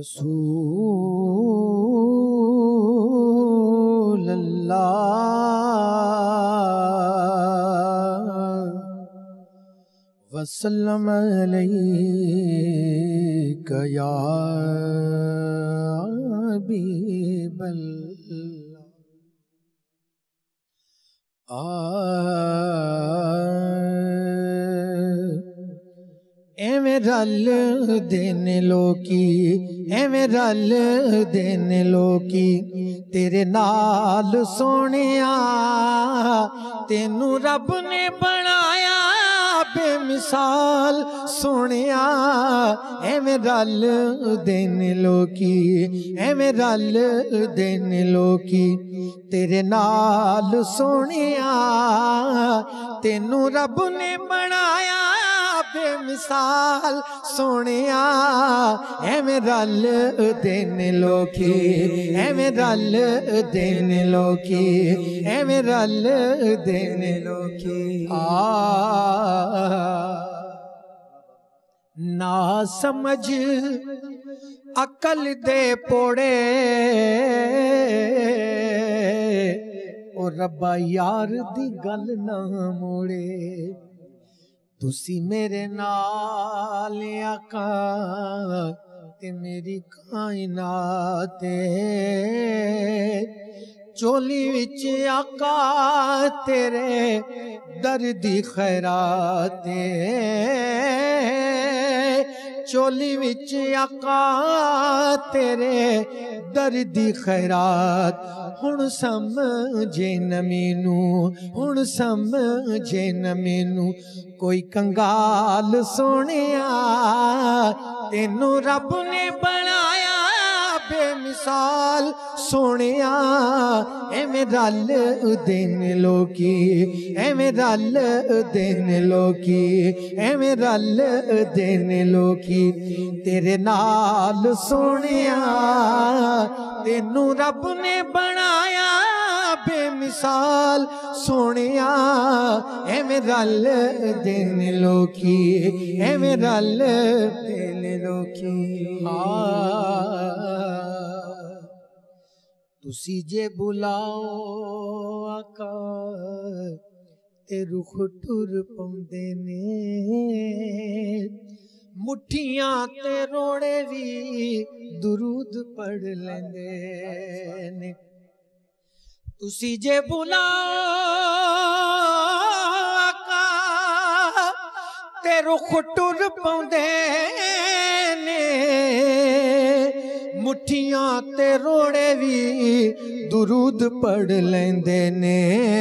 रसूल अल्लाह वसल्लम अलैका या एवें रल देने लोकी, एवें रल देने लोकी तेरे नाल सोनिया, तेनू रब ने बनाया बेमिसाल सोनिया। एवें रल देने लोकी, एवें रल देने लोकी तेरे नाल सोनिया, तेनू रब ने बनाया बेमिसाल सोनिया। एवें रल देने लोकी, एवें रल देने लोकी, एवें रल देने लोकी। ना समझ अकल दे पोड़े ओ रब्बा यार दी गल ना मोड़े, तुसी मेरे नाल आका ते मेरी कायनात चोली विच आका तेरे दर्दी खैरात, चोली विच आका तेरे दर्दी खैरात। हुण समझे न मैनू, हुण समझे न मैनू कोई कंगाल सोनिया, तेनू रब ने बनाया बेमिसाल सोनिया। एवें रल देने लोकी, एवें रल देने लोकी, एवें रल देने लोकी तेरे नाल सोनिया, तेनू रब ने बनाया बेमिसाल सोनिया। एवें रल देने लोकी, एवें रल देने लोकी। तुसी जे बुलाओ आका ते रुख टुर पौंदे ने, मुठियां ते रोड़े भी दुरूद पढ़ लेंदे ने। तुसी जे बुलाओ आका ते रुख टुर पौंदे ने, मुठियां ते रोड़े भी दुरूद पढ़ लेंदे ने,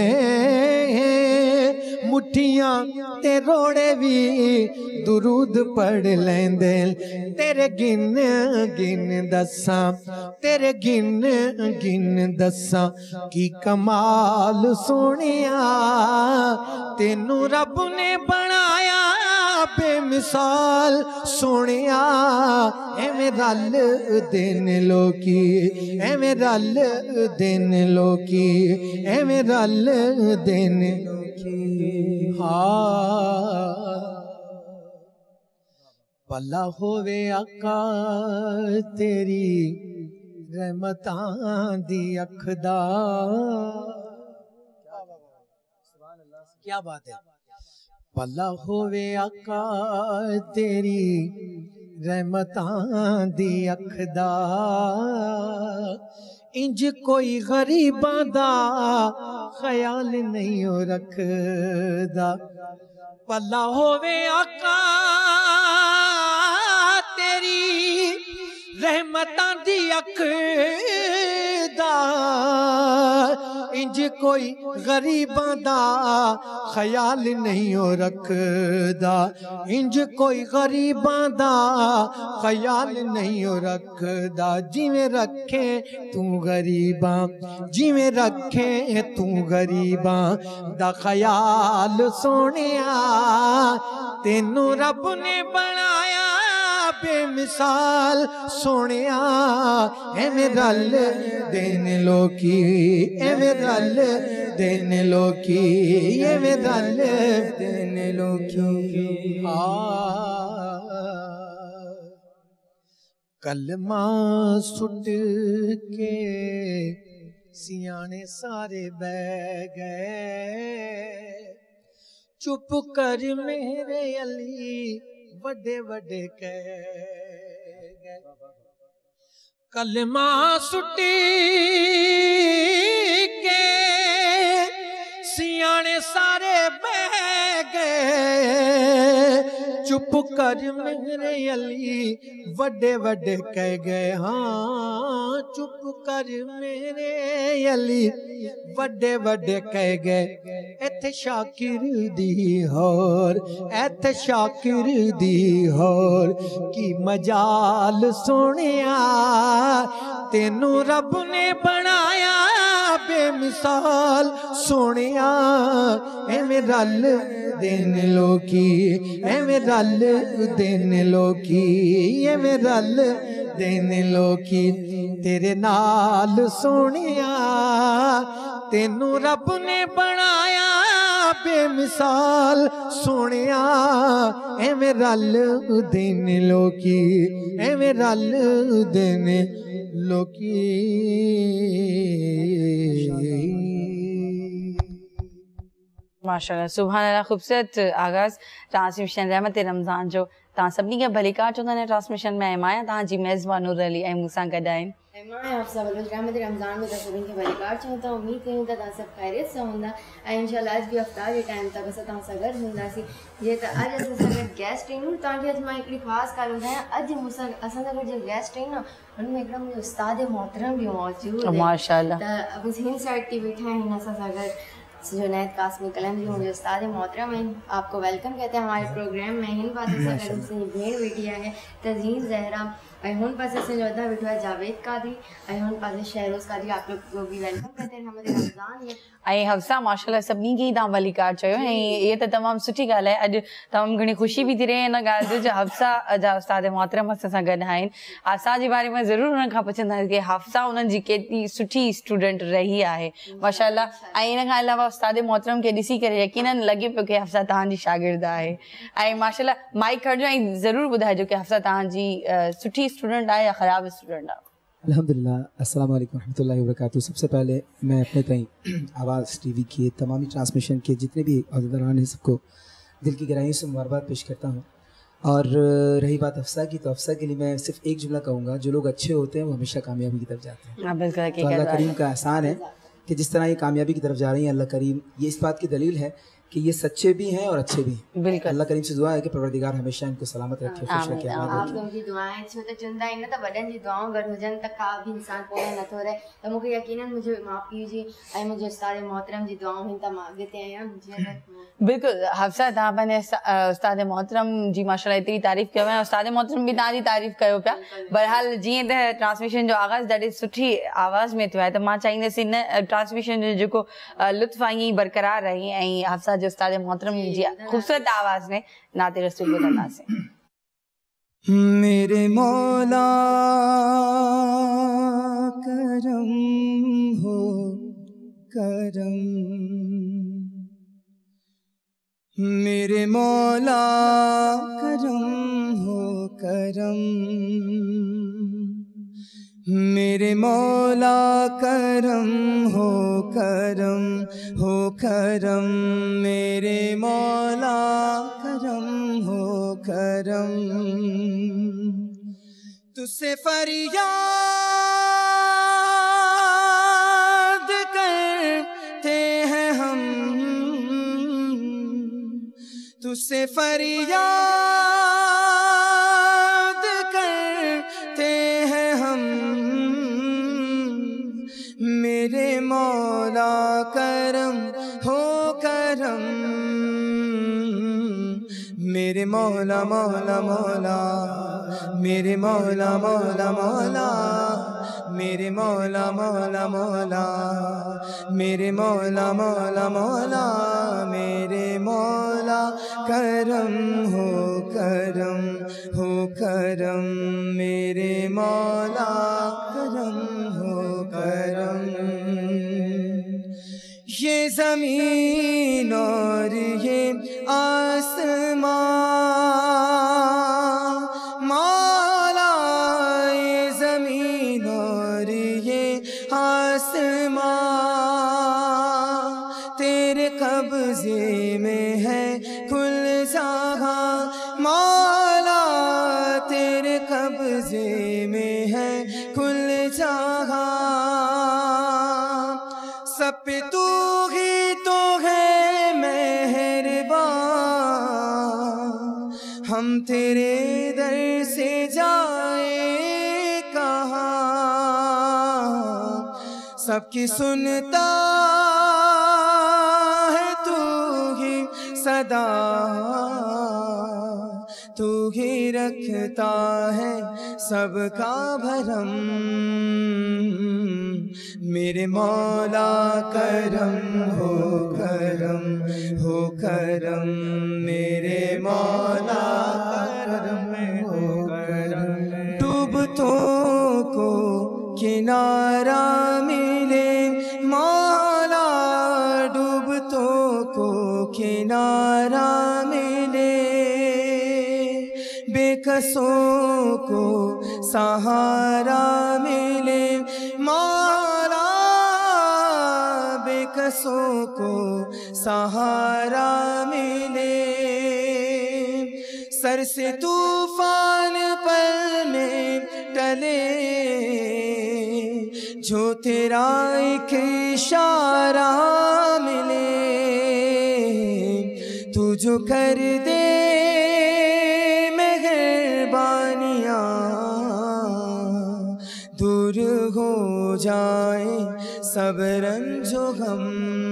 मुठियां ते रोड़े भी दुरूद पढ़ लेंदे। तेरे गिन गिन दसां, तेरे गिन गिन दसां की कमाल सोनिया, तेनू रब ने बनाया बेमिसाल सोनिया। एवें रल देने लोकी, एवें रल देने लोकी, एवें रल देने लोकी। भला होवे आका तेरी रहमतां दी अख दा, क्या बात है। भला होवे आका तेरी रहमतां दी अख दा, इंज कोई गरीबां दा ख्याल नहीं हो रखदा। भला होवे आका तेरी रहमतां दी अख दा, इंज कोई गरीबां दा ख्याल नहीं हो रखदा, इंज कोई गरीबां दा ख्याल नहीं हो रखदा। जिवें रखे तू गरीबां, जिवें रखे तू गरीबां दा ख्याल सोनिया, तेनू रब ने बनाया बेमिसाल सोनिया। एवें रल देने लोकी, एवें रल देने लोकी, एवें रल देने लोकी। कलमा सुट के सियाने सारे बह गए, चुप कर मेरे अली वड्डे वड्डे कह गए। कलमा सुट के सियाने सारे बह गए, चुप कर मेरे अली वड्डे वड्डे कह गए। हाँ चुप कर मेरे अली वड्डे वड्डे कह गए। इत्थे शाकिर दी होर, इत्थे शाकिर दी होर की मजाल सोनिया, तेनू रब ने बनाया बेमिसाल सोनिया। एवें रल दिन लोकी, एवें रल दिन लोकी, एवें रल दिन लोकी तेरे नाल सोनिया, तेनू रब ने बनाया बेमिसाल सोनिया। एवें रल दिन लोकी, एवें रल दिन लोकी। माशाल्लाह सुभान अल्लाह, खूबसूरत आगाज़ ट्रांसमिशन रहमत रमज़ान जो तव्हां सभिनी खे भलीकार चवंदा आहिनि। ट्रांसमिशन में आहियां तव्हांजी मेज़बान नूर अली ऐं मूंसां गॾु आहिनि रहमत रमज़ान में सभिनी खे भलीकार चऊं था। उम्मीद कयूं था तव्हां सभु ख़ैरियत सां हूंदा ऐं इंशाअल्लाह अॼु बि अफ़्तार जे टाइम तक असां तव्हां सां गॾु हूंदासीं। जीअं त अॼु असां सां गॾु गेस्ट आहिनि। तव्हांखे अॼु मां हिकिड़ी ख़ासि ॻाल्हि ॿुधायां, अॼु मूंसां असां सां गॾु जो गेस्ट आहिनि न हुनमें हिकिड़ा मुंहिंजो उस्ताद मोहतरम बि मौजूदु आहिनि। माशाअल्लाह त हिन साइड ते वेठा आहिनि असां सां गॾु जुनैद कासमी कलम जी मुझे उस्ताद मोहतरम हैं, आपको वेलकम कहते हैं हमारे प्रोग्राम में। हिन पास भेण वेठी है तज़ीन ज़हरा ऐं हुन पासे असांजो अदा वेठो आहे जावेद कादरी ऐं हुन पासे शहरोज़ कादरी। आप लोग को भी वेलकम कहते हैं हमारे रमज़ान में। ऐं हफ्सा माशाल्लाह सभिनी खे ई तव्हां भलीकार चयो ऐं इहा त तमामु सुठी ॻाल्हि आहे। अॼु तमामु घणी ख़ुशी बि थी रहे हिन ॻाल्हि जो जो हफ्सा जा उस्ताद मोहतरम असां सां गॾु आहिनि। असांजे बारे में ज़रूरु हुननि खां पुछंदासीं की हफ्सा उन्हनि जी केतिरी सुठी स्टूडेंट रही आहे माशाल्लाह। ऐं इन खां अलावा उस्ताद मोहतरम खे ॾिसी करे यकीनन लॻे पियो की हफ्सा तव्हांजी शागिर्द आहे। ऐं माशाल्लाह माइक खणिजो ऐं ज़रूरु ॿुधाइजो की हफ्सा तव्हांजी सुठी स्टूडेंट आहे या ख़राब स्टूडेंट आहे। अल्हम्दुलिल्लाह, अस्सलाम वालेकुम रहमतुल्लाहि व बरकातुहू। सबसे पहले मैं अपने ताईं आवाज़ टीवी के तमामी ट्रांसमिशन के जितने भी अहदेदारान हैं सबको दिल की गहराइयों से मुबारकबाद पेश करता हूँ। और रही बात अफ़सा की, तो अफ़सा के लिए मैं सिर्फ एक जुमला कहूँगा, जो लोग अच्छे होते हैं वो हमेशा कामयाबी की तरफ जाते हैं। तो अल्लाह करीम का एहसान है कि जिस तरह ये कामयाबी की तरफ जा रही हैं, अल्लाह करीम ये इस बात की दलील है कि ये सच्चे भी हैं और अच्छे भी हैं। बिल्कुल अल्लाह करीम से दुआ है कि परवरदिगार हमेशा इनको सलामत रखे, खुश रखे, आप लोगों की दुआएं छो त चुंदा आहिनि त वॾनि जी दुआऊं गॾु हुजनि त का बि इंसान पोइ नथो रहे। त मूंखे यकीनन मुंहिंजे माउ पीउ जी ऐं मुंहिंजे उस्ताद मोहतरम जी दुआऊं आहिनि त मां अॻिते आहियां। बिल्कुलु हफ्सा तव्हां पंहिंजे उस्ताद मोहतरम जी माशाल्लाह एतिरी तारीफ़ कयो ऐं उस्ताद मोहतरम बि तव्हांजी तारीफ़ कयो पिया। बहरहाल जीअं त ट्रांसमिशन जो आगाज़ ॾाढी सुठी आवाज़ में थियो आहे त मां चाहींदसि इन ट्रांसमिशन जो जेको लुत्फ़ आहे ईअं ई बरक़रार रहे ऐं हफ्सा जो उस्ताद मोहतरम जी खूबसूरत आवाज़ में नाते रसूल ॿुधंदासीं। मेरे मौला करम हो करम, मेरे मौला करम हो करम, मेरे मौला करम हो करम हो करम, मेरे मौला करम हो करम। तुझसे फरियाद करते हैं हम, तुझसे फरियाद करते हैं हम, मेरे मौला करम हो करम, मेरे मौला मौला मौला, मेरे मौला मौला मौला, मेरे मौला मौला मौला, मेरे मौला मौला मौला, मेरे मौला करम हो करम हो करम, मेरे मौला करम हो करम। ये ज़मीन और ये आसमां मौला तेरे कब्जे में है कुल जहां मौला, तेरे कब्जे में है कुल जहां, सब पे तू ही तो है मेहरबान, हम तेरे दर से जाए कहाँ, सबकी सुनता है तू ही सदा, तू ही रखता है सबका भरम, मेरे मौला करम हो करम हो करम, मेरे मौला करम हो करम, डूबतों को किनारा मिले मौला, डूबतों को किनारा मिले, बेकसों को सहारा मिले मौला, बेकसों को सहारा मिले, सर से तूफान पल में टले, जो तेरा एक इशारा मिले, तू जो कर दे मेहरबानियाँ, दूर हो जाए सब रंजो गम,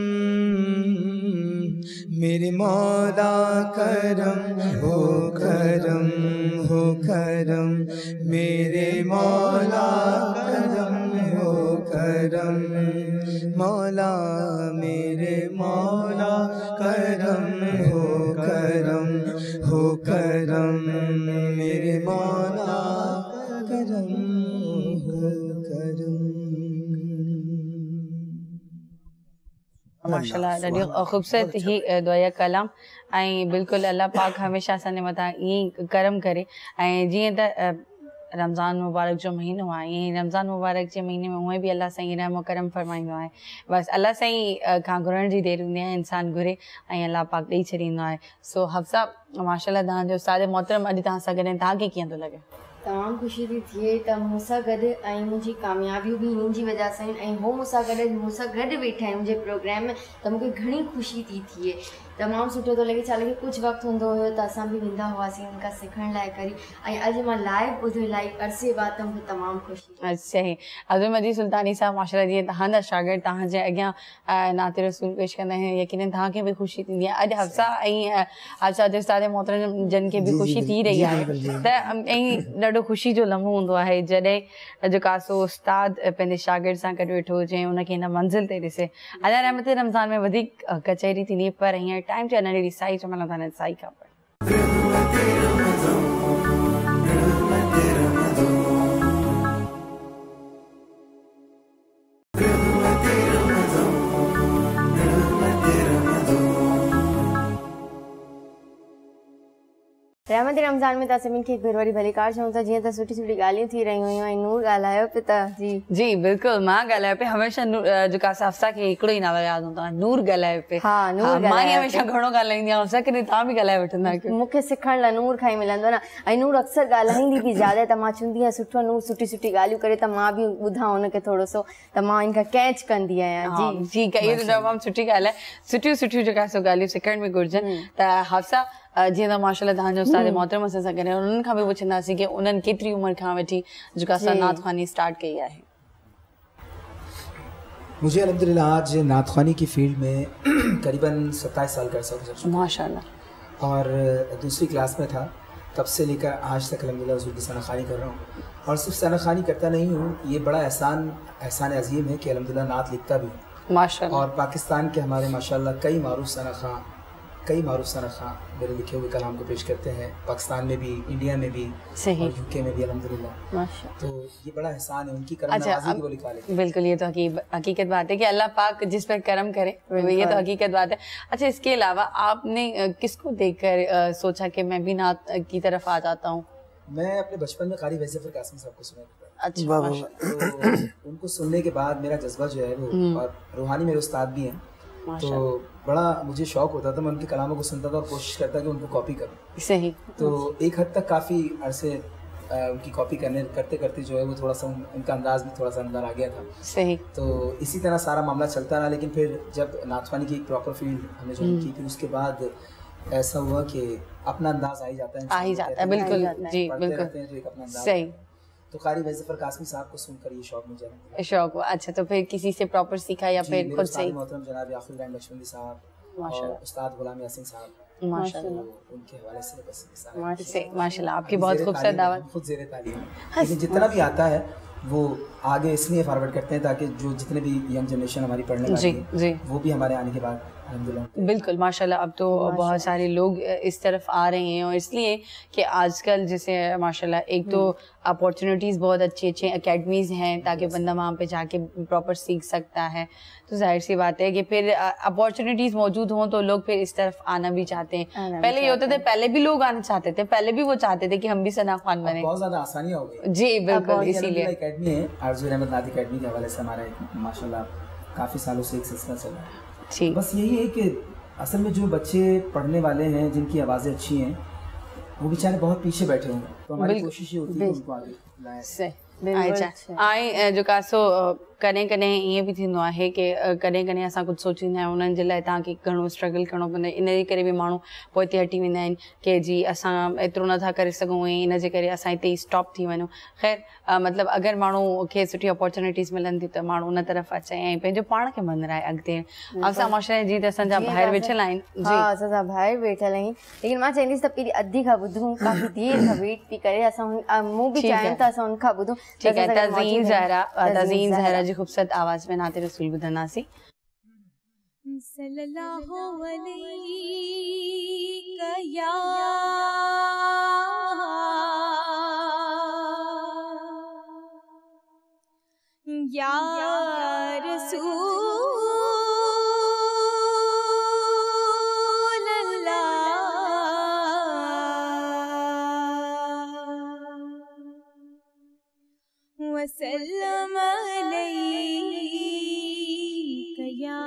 मेरे मौला करम हो करम हो करम, मेरे मौला करम हो करम, मौला मेरे मौला करम हो करम हो करम, मेरे मौला करम हो करम। माशाल्लाह ॾाढी ख़ूबसूरत ही दुआ कलाम, ऐं बिल्कुलु अल्लाह पाक हमेशह असांजे मथां ईअं ई करम करे, ऐं जीअं त रमज़ान मुबारक जो महीनो आहे, ईअं रमज़ान मुबारक जे महीने में उहे बि अल्लाह साईं रहम करम फरमाईंदो आहे, बसि अल्लाह साईं खां घुरण जी देरि हूंदी आहे, इंसानु घुरे ऐं अल्लाह पाक ॾेई छॾींदो आहे। सो हफ्सा माशाल्लाह तव्हांजो उस्ताद मोहतरम अॼु तव्हां सां गॾु, तव्हांखे कीअं थो लॻे? तमामु ख़ुशी थी थिए त मूंसां गॾु ऐं मुंहिंजी कामयाबियूं बि हिननि जी वजह सां आहिनि, ऐं हो मूंसां गॾु वेठा आहिनि मुंहिंजे प्रोग्राम में, त मूंखे घणी ख़ुशी थी थिए, तमामु सुठो थो लॻे। छा लॻे कुझु वक़्तु हूंदो हुयो त असां बि वेंदा हुआसीं हिन खां सिखण लाइ करी, ऐं अॼु मां लाइव ॿुधो लाइव अरसे बाद, त मूंखे तमामु ख़ुशी। सही, अब्दुल मजीद सुल्तानी साहब माशाल्लाह जीअं तव्हांजा शागिर्द तव्हांजे अॻियां नाते रसूल पेश कंदा आहिनि, यकीनन तव्हांखे बि ख़ुशी थींदी आहे। अॼु हफ्सा ऐं हफ्सा जो उस्ताद मोहतरम जन खे बि ख़ुशी थी रही आहे, त ऐं ॾाढो ख़ुशी जो लम्हो हूंदो आहे जॾहिं जेका सो उस्ताद पंहिंजे शागिर्द सां गॾु वेठो हुजे, उनखे हिन मंज़िल ते ॾिसे। अञा रहमत रमज़ान में वधीक कचहरी थींदी, पर हींअर टाइम चवण ॾींदी साई चवण था साई खां रहमत रमज़ान में तव्हां सभिनि खे हिकु भेरो वरी भलीकार चऊं था। जीअं त सुठी सुठी ॻाल्हियूं थी रहियूं हुयूं, ऐं नूर ॻाल्हायो पियो त जी बिल्कुलु मां ॻाल्हायो पिया, हमेशह जेका हफ्सा खे हिकिड़ो ई नालो यादि हूंदो आहे, नूर ॻाल्हायो पिया। हा, नूर मां हमेशह घणो ॻाल्हाईंदी आहियां, सकिनी तव्हां बि ॻाल्हाए वठंदा आहियो। मूंखे सिखण लाइ नूर खां ई मिलंदो न, ऐं नूर अक्सर ॻाल्हाईंदी बि ज़्यादा, त मां चवंदी आहियां सुठो नूर सुठी सुठी ॻाल्हियूं करे, त मां बि ॿुधां हुनखे थोरो सो, त मां हिन खां कैच कंदी आहियां। जी ठीकु आहे, इहो त तमामु सुठी ॻाल्हि आहे, सुठियूं सुठियूं जेका सो ॻाल्हियूं सिखण में घुरिजनि। त हफ्सा जीअं त माशाल्लाह तव्हांजो उस्ताद मोहतरम असां सां गॾु, उन्हनि खां बि पुछंदासीं कि उन्हनि केतिरी उमिरि खां वठी जेका असां नात ख़्वानी स्टार्ट कई आहे? मुझे अल्हम्दुलिल्लाह आज नात ख़्वानी की फील्ड में करीबन 27 साल का अर्सा गुज़र चुका माशाल्लाह, और दूसरी क्लास में था, तब से लेकर आज तक अल्हम्दुलिल्लाह हुज़ूर की सनाख़्वानी कर रहा हूँ। और सिर्फ सनाख़्वानी करता नहीं हूँ, ये बड़ा एहसान अजीम है कि अल्हम्दुलिल्लाह नात लिखता भी माशाल्लाह। और पाकिस्तान के हमारे माशाल्लाह कई मारूफ सनाख़ा मेरे लिखे हुए कलाम को पेश करते हैं, पाकिस्तान में भी, इंडिया में भी, सही, और यूके में भी अल्हम्दुलिल्लाह। माशाल्लाह, तो ये बड़ा एहसान है उनकी करम नवाज़ी की वो लिखा लेते हैं। बिल्कुल, ये तो हकीकत बात है कि अल्लाह पाक जिस पर करम करे, ये तो हकीकत बात है। अच्छा, इसके अलावा आपने किसको देखकर सोचा कि मैं भी नात की तरफ आ जाता हूँ? मैं अपने बचपन में क़ारी वज़ीफ़र कासिम साहब को सुना था। अच्छा, तो उनको सुनने के बाद मेरा जज्बा जो है वो, और रूहानी मेरे उस्ताद भी हैं, तो बड़ा मुझे शौक होता था, मैं उनके कलामों को सुनता था और कोशिश करता कि उनको कॉपी करूँ। सही। तो एक हद तक काफ़ी अरसे उनकी कॉपी करते करते जो है वो थोड़ा सा उनका अंदाज भी थोड़ा सा अंदर आ गया था। सही। तो इसी तरह सारा मामला चलता रहा, लेकिन फिर जब नाथवानी की एक प्रॉपर फील्ड हमने ज्वाइन की, फिर उसके बाद ऐसा हुआ कि अपना अंदाज आ ही जाता है। आ ही जाता है, बिल्कुल जी, बिल्कुल सही। तो कारी वज़ीफ़र कासमी साहब को सुनकर ये शौक मुझे आया। शौक हुआ। अच्छा, तो फिर किसी से प्रॉपर सीखा या फिर खुद से ही? मोहतरम जनाब याक़ूब इब्राहिम लक्ष्मणी साहब और उस्ताद गुलाम यासीन साहब, माशाल्लाह, उनके हवाले से बस माशाल्लाह आपकी बहुत खूबसूरत दावत। खुद ज़ेरे तालीम, लेकिन जितना भी आता है वो आगे इसलिए फॉरवर्ड करते हैं ताकि जो जितने भी यंग जनरेशन हमारी पढ़ने वाली है वो भी हमारे आने के बाद अल्हम्दुलिल्लाह। बिल्कुल माशाल्लाह, अब तो बहुत सारे लोग इस तरफ आ रहे हैं, और इसलिए कि आजकल जैसे माशाल्लाह एक तो अपॉर्चुनिटीज़ बहुत अच्छी अच्छी एकेडमीज़ हैं ताकि बंदा वहाँ पे जाके प्रॉपर सीख सकता है। तो जाहिर सी बात है कि फिर अपॉर्चुनिटीज़ मौजूद हों तो लोग फिर इस तरफ आना भी चाहते हैं। पहले ये होता था, पहले भी लोग आना चाहते थे, पहले भी वो चाहते थे कि हम भी सना खान बने। बहुत ज़्यादा आसानी हो गई जी बिल्कुल, इसीलिए एकेडमी है आरज़ू रहमत नादी एकेडमी के हवाले से हमारा माशाल्लाह काफ़ी सालों से एक सिलसिला चल रहा है। ठीक, बस यही है कि असल में जो बच्चे पढ़ने वाले हैं जिनकी आवाज़ें अच्छी हैं वो बेचारे बहुत पीछे बैठे होंगे, तो हमारी कोशिश ये होती है कि उनको आगे लाएं। अच्छा आए जो कासो कॾहिं कॾहिं ईअं बि थींदो आहे कि कॾहिं कॾहिं असां कुझु सोचींदा आहियूं उन्हनि जे लाइ तव्हांखे घणो स्ट्रगल करिणो पवंदो आहे, इन जे करे बि माण्हू पोइ हिते हटी वेंदा आहिनि कि जी असां एतिरो नथा करे सघूं ऐं इन जे करे असां हिते ई स्टॉप थी वञूं। ख़ैर मतिलबु अगरि माण्हू खे सुठी अपॉर्चुनिटीज़ मिलनि थियूं त माण्हू उन तरफ़ अचे ऐं पंहिंजो पाण खे मंदराए अॻिते। असां माशा जी त असांजा ॿाहिरि वेठल आहिनि। हाँ, असां ॿाहिरि वेठल आहियूं, लेकिन मां चाहींदसि त पहिरीं अधी खां ॿुधूं, काफ़ी देरि खां वेट पई करे, असां मूं बि चाहियूं था असां उनखां ॿुधूं। ठीक है, तज़ीन ज़हरा जी खूबसूरत आवाज़ में नाते रसूल ॿुधंदासीं। सल्लल्लाहु अलैहि या रसूल अल्लाह वसल्लम अलैका या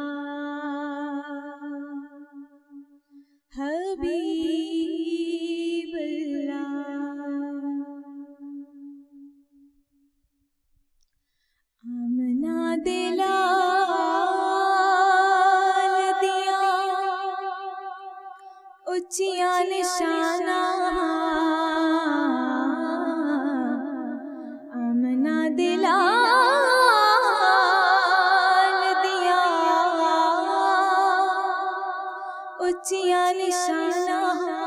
हबीबल्लाह। आमना दिलाल दिया उच्चियां निशाना, आमना दिलाल दिया उच्चियां निशाना,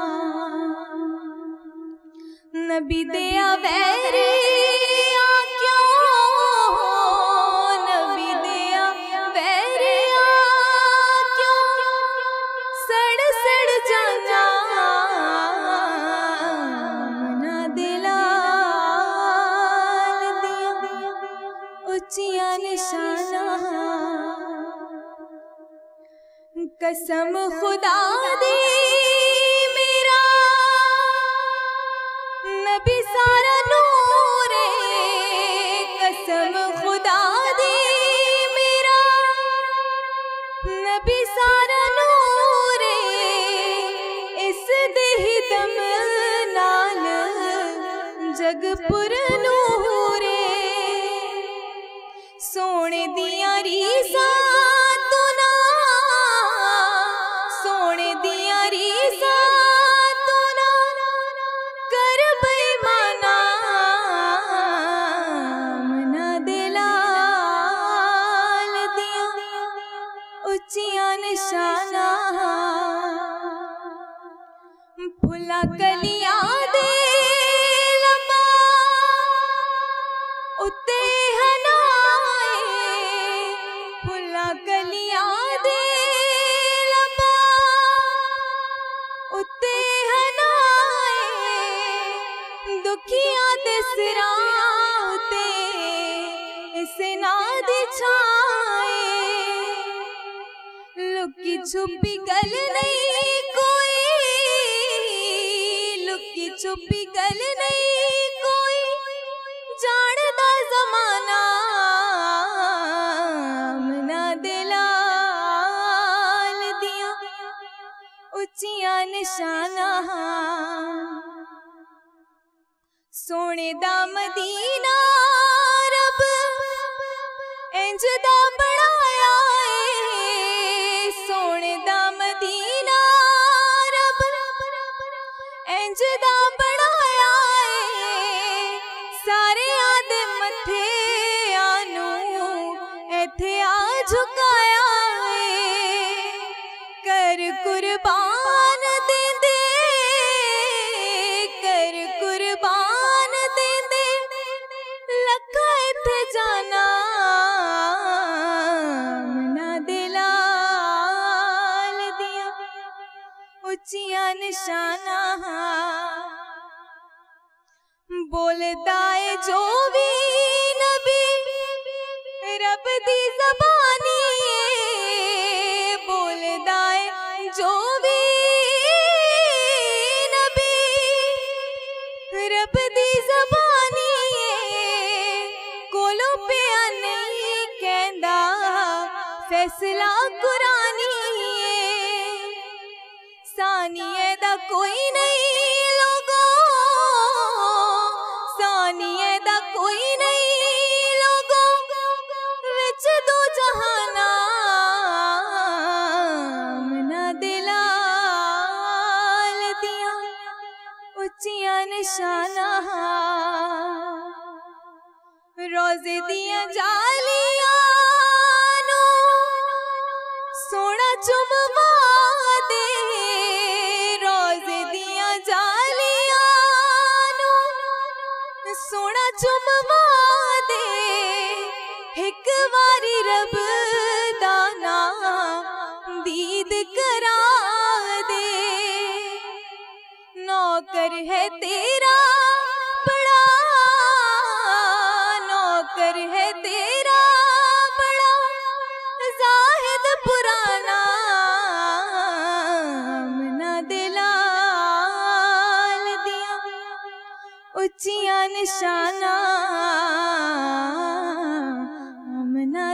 नबी दिया वैरी कसम खुदा दी मेरा नबी सारा नूर है, कसम खुदा दी मेरा नबी सारा नूर है, इस देह दम नाल जग पुर नूर है, सोने दिया रीसा फुला कलियां दे लबा उत्ते हनाए, फुला कलियां दे लबा उत्ते हनाए, दुखियां दे सिरां उत्ते इसे नाद छाए, लुकी छुपी गल नहीं कोई, लुकी छुपी गल नहीं कोई, जानदा ज़माना आमना दिलाल निशाना सोने दा मदीना रब इंज दा बनाया है सोने दा मदीना रब इंज दा बनाया है सारे आदे मथे आनू इथे आ झुकाया है कर कुर्बान दे दे कर कुर्बान दे दे लखा इथे जाना मना दिलाल दिया उचिया निशाना बोलदा है जो भी नबी रब दी ज़बानी बोलदा है जो भी नबी रब दी ज़बानी कोलो पिया नहीं कहंदा फैसला कुरानी सानिए दा कोई नहीं लोगो सानिए दा कोई नहीं लोगो विच दो जहाना मना दिलाल दिया उचिया निशाना रोजे दिया जालियां नू सोना चुमवा दे रोजे दिया जालियां नू सोना चुमवा दे एक वारी रब दाना दीद करा दे नौकर है तेरा बड़ा नौकर है तेरा बड़ा जाहिद पुराना मना दिलाल दिया उचिया निशाना मना